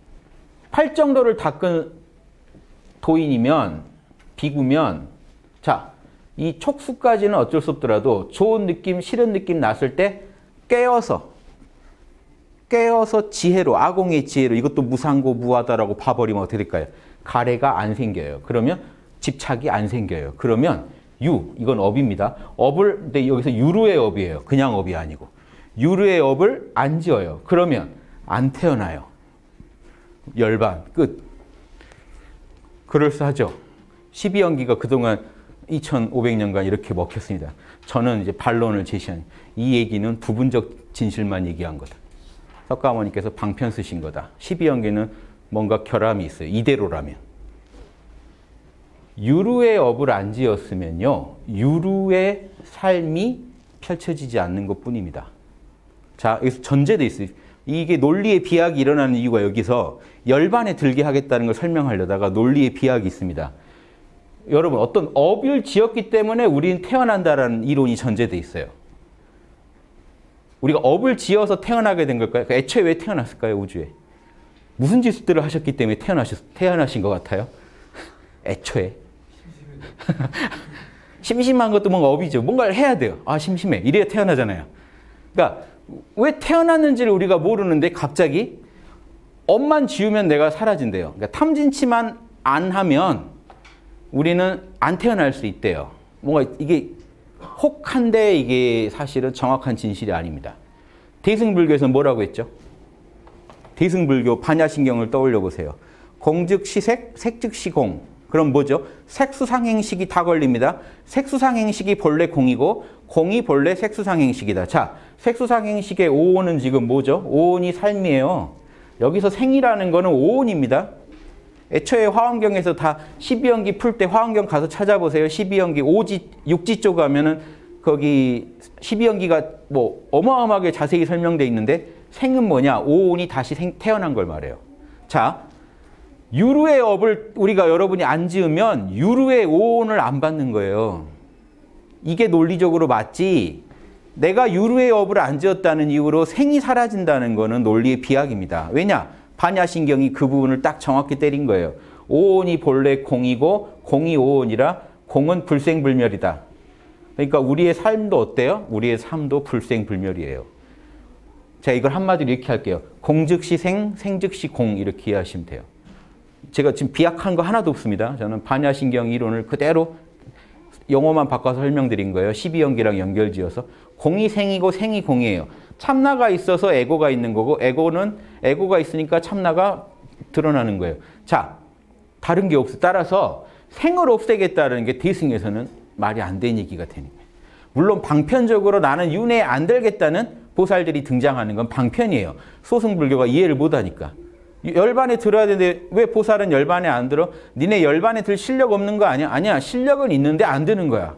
[SPEAKER 1] 8정도를 닦은 도인이면 비구면 자, 이 촉수까지는 어쩔 수 없더라도 좋은 느낌, 싫은 느낌 났을 때 깨어서 지혜로, 아공의 지혜로 이것도 무상고 무하다라고 봐버리면 어떻게 될까요? 가래가 안 생겨요. 그러면 집착이 안 생겨요. 그러면 이건 업입니다. 근데 여기서 유루의 업이에요. 그냥 업이 아니고. 유루의 업을 안 지어요. 그러면 안 태어나요. 열반, 끝. 그럴싸하죠. 12연기가 그동안 2500년간 이렇게 먹혔습니다. 저는 이제 반론을 제시한 이 얘기는 부분적 진실만 얘기한 거다. 석가모니께서 방편 쓰신 거다. 12연기는 뭔가 결함이 있어요. 이대로라면. 유루의 업을 안 지었으면요. 유루의 삶이 펼쳐지지 않는 것뿐입니다. 자, 여기서 전제돼 있어요. 이게 논리의 비약이 일어나는 이유가 여기서 열반에 들게 하겠다는 걸 설명하려다가 논리의 비약이 있습니다. 여러분 어떤 업을 지었기 때문에 우리는 태어난다라는 이론이 전제돼 있어요. 우리가 업을 지어서 태어나게 된 걸까요? 애초에 왜 태어났을까요? 우주에. 무슨 짓들을 하셨기 때문에 태어나신 것 같아요? 애초에. 심심한 것도 뭔가 업이죠. 뭔가를 해야 돼요. 아, 심심해. 이래야 태어나잖아요. 그러니까 왜 태어났는지를 우리가 모르는데 갑자기 업만 지우면 내가 사라진대요. 그러니까 탐진치만 안 하면 우리는 안 태어날 수 있대요. 뭔가 이게 혹한데 이게 사실은 정확한 진실이 아닙니다. 대승불교에서는 뭐라고 했죠? 대승불교 반야신경을 떠올려 보세요. 공즉 시색, 색즉 시공. 그럼 뭐죠? 색수상행식이 다 걸립니다. 색수상행식이 본래 공이고 공이 본래 색수상행식이다. 자, 색수상행식의 오온은 지금 뭐죠? 오온이 삶이에요. 여기서 생이라는 거는 오온입니다. 애초에 화엄경에서 다 12연기 풀 때 화엄경 가서 찾아보세요. 12연기 5지, 6지 쪽 가면은 거기 12연기가 뭐 어마어마하게 자세히 설명되어 있는데 생은 뭐냐? 오온이 다시 태어난 걸 말해요. 자, 유루의 업을 우리가 여러분이 안 지으면 유루의 오온을 안 받는 거예요. 이게 논리적으로 맞지. 내가 유루의 업을 안 지었다는 이유로 생이 사라진다는 거는 논리의 비약입니다. 왜냐? 반야신경이 그 부분을 딱 정확히 때린 거예요. 오온이 본래 공이고 공이 오온이라 공은 불생불멸이다. 그러니까 우리의 삶도 어때요? 우리의 삶도 불생불멸이에요. 자, 이걸 한마디로 이렇게 할게요. 공즉시 생, 생즉시 공 이렇게 이해하시면 돼요. 제가 지금 비약한 거 하나도 없습니다. 저는 반야신경 이론을 그대로 용어만 바꿔서 설명드린 거예요. 12연기랑 연결지어서. 공이 생이고 생이 공이에요. 참나가 있어서 에고가 있는 거고 에고가 있으니까 참나가 드러나는 거예요. 자, 다른 게 없어. 따라서 생을 없애겠다는 게 대승에서는 말이 안 되는 얘기가 되는 거예요. 물론 방편적으로 나는 윤회에 안 들겠다는 보살들이 등장하는 건 방편이에요. 소승불교가 이해를 못하니까. 열반에 들어야 되는데 왜 보살은 열반에 안 들어? 니네 열반에 들 실력 없는 거 아니야? 아니야. 실력은 있는데 안 드는 거야.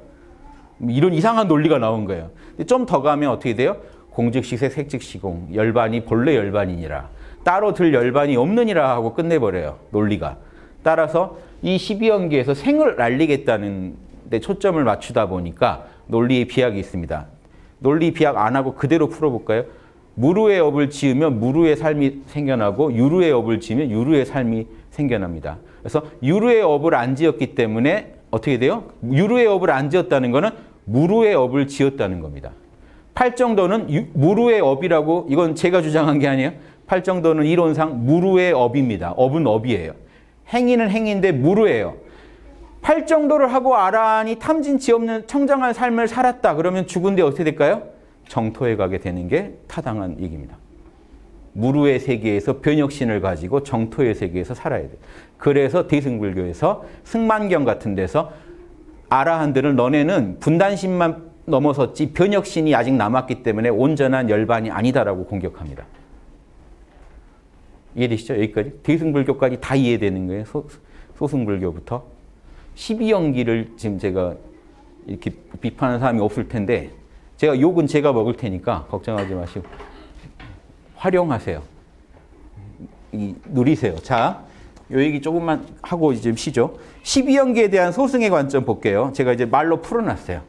[SPEAKER 1] 이런 이상한 논리가 나온 거예요. 좀 더 가면 어떻게 돼요? 공즉시세 색즉시공. 열반이 본래 열반이니라. 따로 들 열반이 없느니라 하고 끝내버려요. 논리가. 따라서 이 12연기에서 생을 날리겠다는 데 초점을 맞추다 보니까 논리의 비약이 있습니다. 논리 비약 안 하고 그대로 풀어볼까요? 무루의 업을 지으면 무루의 삶이 생겨나고 유루의 업을 지으면 유루의 삶이 생겨납니다. 그래서 유루의 업을 안 지었기 때문에 어떻게 돼요? 유루의 업을 안 지었다는 것은 무루의 업을 지었다는 겁니다. 팔정도는 무루의 업이라고, 이건 제가 주장한 게 아니에요. 팔정도는 이론상 무루의 업입니다. 업은 업이에요. 행위는 행위인데 무루예요. 팔정도를 하고 아라한이 탐진치 없는 청정한 삶을 살았다. 그러면 죽은 뒤 어떻게 될까요? 정토에 가게 되는 게 타당한 얘기입니다. 무루의 세계에서 변혁신을 가지고 정토의 세계에서 살아야 돼요. 그래서 대승불교에서 승만경 같은 데서 아라한들은 너네는 분단신만 넘어섰지 변혁신이 아직 남았기 때문에 온전한 열반이 아니다라고 공격합니다. 이해되시죠? 여기까지? 대승불교까지 다 이해되는 거예요. 소승불교부터. 12연기를 지금 제가 이렇게 비판하는 사람이 없을 텐데 제가 욕은 제가 먹을 테니까 걱정하지 마시고 활용하세요. 누리세요. 자, 요 얘기 조금만 하고 이제 쉬죠. 12연기에 대한 소승의 관점 볼게요. 제가 이제 말로 풀어놨어요.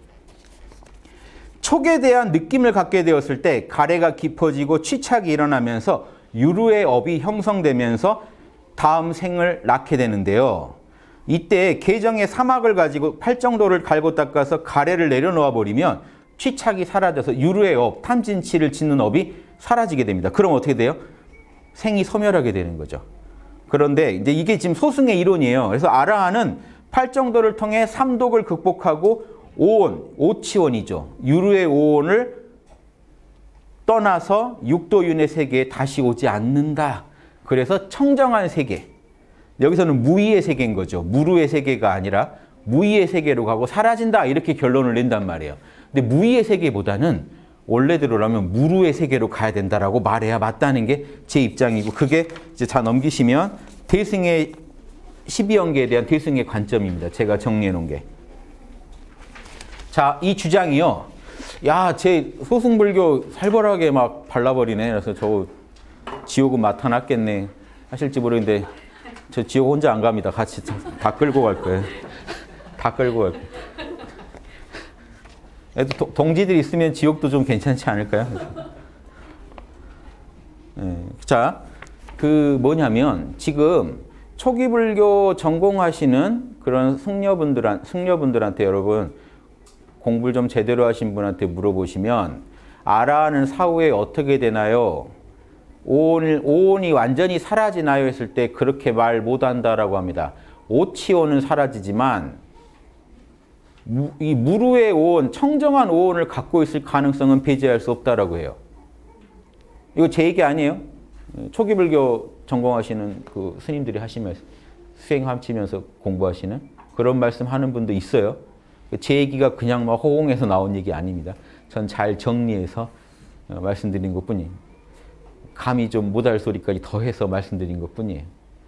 [SPEAKER 1] 촉에 대한 느낌을 갖게 되었을 때 가래가 깊어지고 취착이 일어나면서 유루의 업이 형성되면서 다음 생을 낳게 되는데요. 이때 계정의 사막을 가지고 팔정도를 갈고 닦아서 가래를 내려놓아 버리면 취착이 사라져서 유루의 업, 탐진치를 짓는 업이 사라지게 됩니다. 그럼 어떻게 돼요? 생이 소멸하게 되는 거죠. 그런데 이제 이게 지금 소승의 이론이에요. 그래서 아라한은 팔정도를 통해 삼독을 극복하고 오온, 오치원이죠. 유루의 오온을 떠나서 육도윤의 세계에 다시 오지 않는다. 그래서 청정한 세계. 여기서는 무의의 세계인 거죠. 무루의 세계가 아니라 무의의 세계로 가고 사라진다. 이렇게 결론을 낸단 말이에요. 근데 무의의 세계보다는 원래대로라면 무루의 세계로 가야 된다라고 말해야 맞다는 게 제 입장이고 그게 이제 다 넘기시면 대승의 12연계에 대한 대승의 관점입니다. 제가 정리해 놓은 게. 자, 이 주장이요. 야, 제 소승불교 살벌하게 막 발라버리네. 그래서 저 지옥은 나타났겠네. 하실지 모르겠는데 저 지옥 혼자 안 갑니다. 같이 다 끌고 갈 거예요. 다 끌고 갈 거예요. 동지들이 있으면 지옥도 좀 괜찮지 않을까요? 네. 자, 그 뭐냐면 지금 초기불교 전공하시는 그런 승려분들한테 여러분 공부를 좀 제대로 하신 분한테 물어보시면 아라는 사후에 어떻게 되나요? 오온이 완전히 사라지나요? 했을 때 그렇게 말 못한다라고 합니다. 오치온은 사라지지만 이 무르의 오온, 청정한 오온을 갖고 있을 가능성은 배제할 수 없다라고 해요. 이거 제 얘기 아니에요. 초기불교 전공하시는 그 스님들이 하시면서 수행 함치면서 공부하시는 그런 말씀하는 분도 있어요. 제 얘기가 그냥 막 호응해서 나온 얘기 아닙니다. 전 잘 정리해서 말씀드린 것뿐이에요. 감히 좀 못할 소리까지 더해서 말씀드린 것뿐이에요.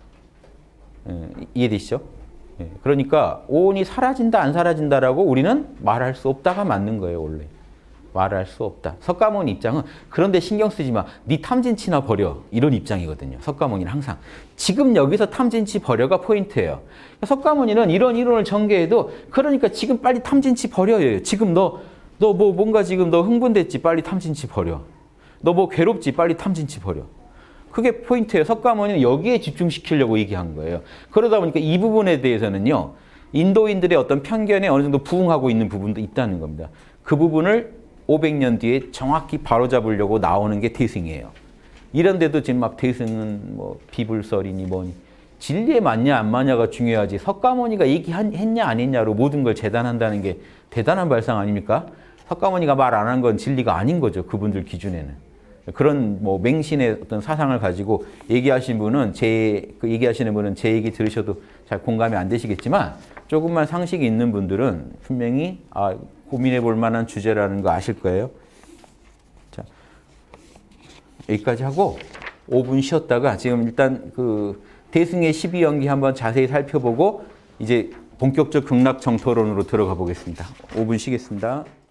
[SPEAKER 1] 이해되시죠? 그러니까 오온이 사라진다 안 사라진다라고 우리는 말할 수 없다가 맞는 거예요. 원래 말할 수 없다. 석가모니 입장은 그런데 신경 쓰지 마. 네 탐진치나 버려. 이런 입장이거든요. 석가모니는 항상. 지금 여기서 탐진치 버려가 포인트예요. 석가모니는 이런 이론을 전개해도 그러니까 지금 빨리 탐진치 버려요. 지금 너 뭐 뭔가 지금 너 흥분됐지? 빨리 탐진치 버려. 너 뭐 괴롭지? 빨리 탐진치 버려. 그게 포인트예요. 석가모니는 여기에 집중시키려고 얘기한 거예요. 그러다 보니까 이 부분에 대해서는요. 인도인들의 어떤 편견에 어느 정도 부응하고 있는 부분도 있다는 겁니다. 그 부분을 500년 뒤에 정확히 바로잡으려고 나오는 게 대승이에요. 이런데도 지금 막 대승은 뭐 비불설이니 뭐니 진리에 맞냐 안 맞냐가 중요하지 석가모니가 얘기했냐 안 했냐로 모든 걸 재단한다는 게 대단한 발상 아닙니까? 석가모니가 말 안 한 건 진리가 아닌 거죠. 그분들 기준에는. 그런 뭐 맹신의 어떤 사상을 가지고 얘기하시는 분은 제 얘기 들으셔도 잘 공감이 안 되시겠지만 조금만 상식이 있는 분들은 분명히 고민해 볼 만한 주제라는 거 아실 거예요. 자, 여기까지 하고 5분 쉬었다가 지금 일단 그 대승의 12연기 한번 자세히 살펴보고 이제 본격적 극락정토론으로 들어가 보겠습니다. 5분 쉬겠습니다.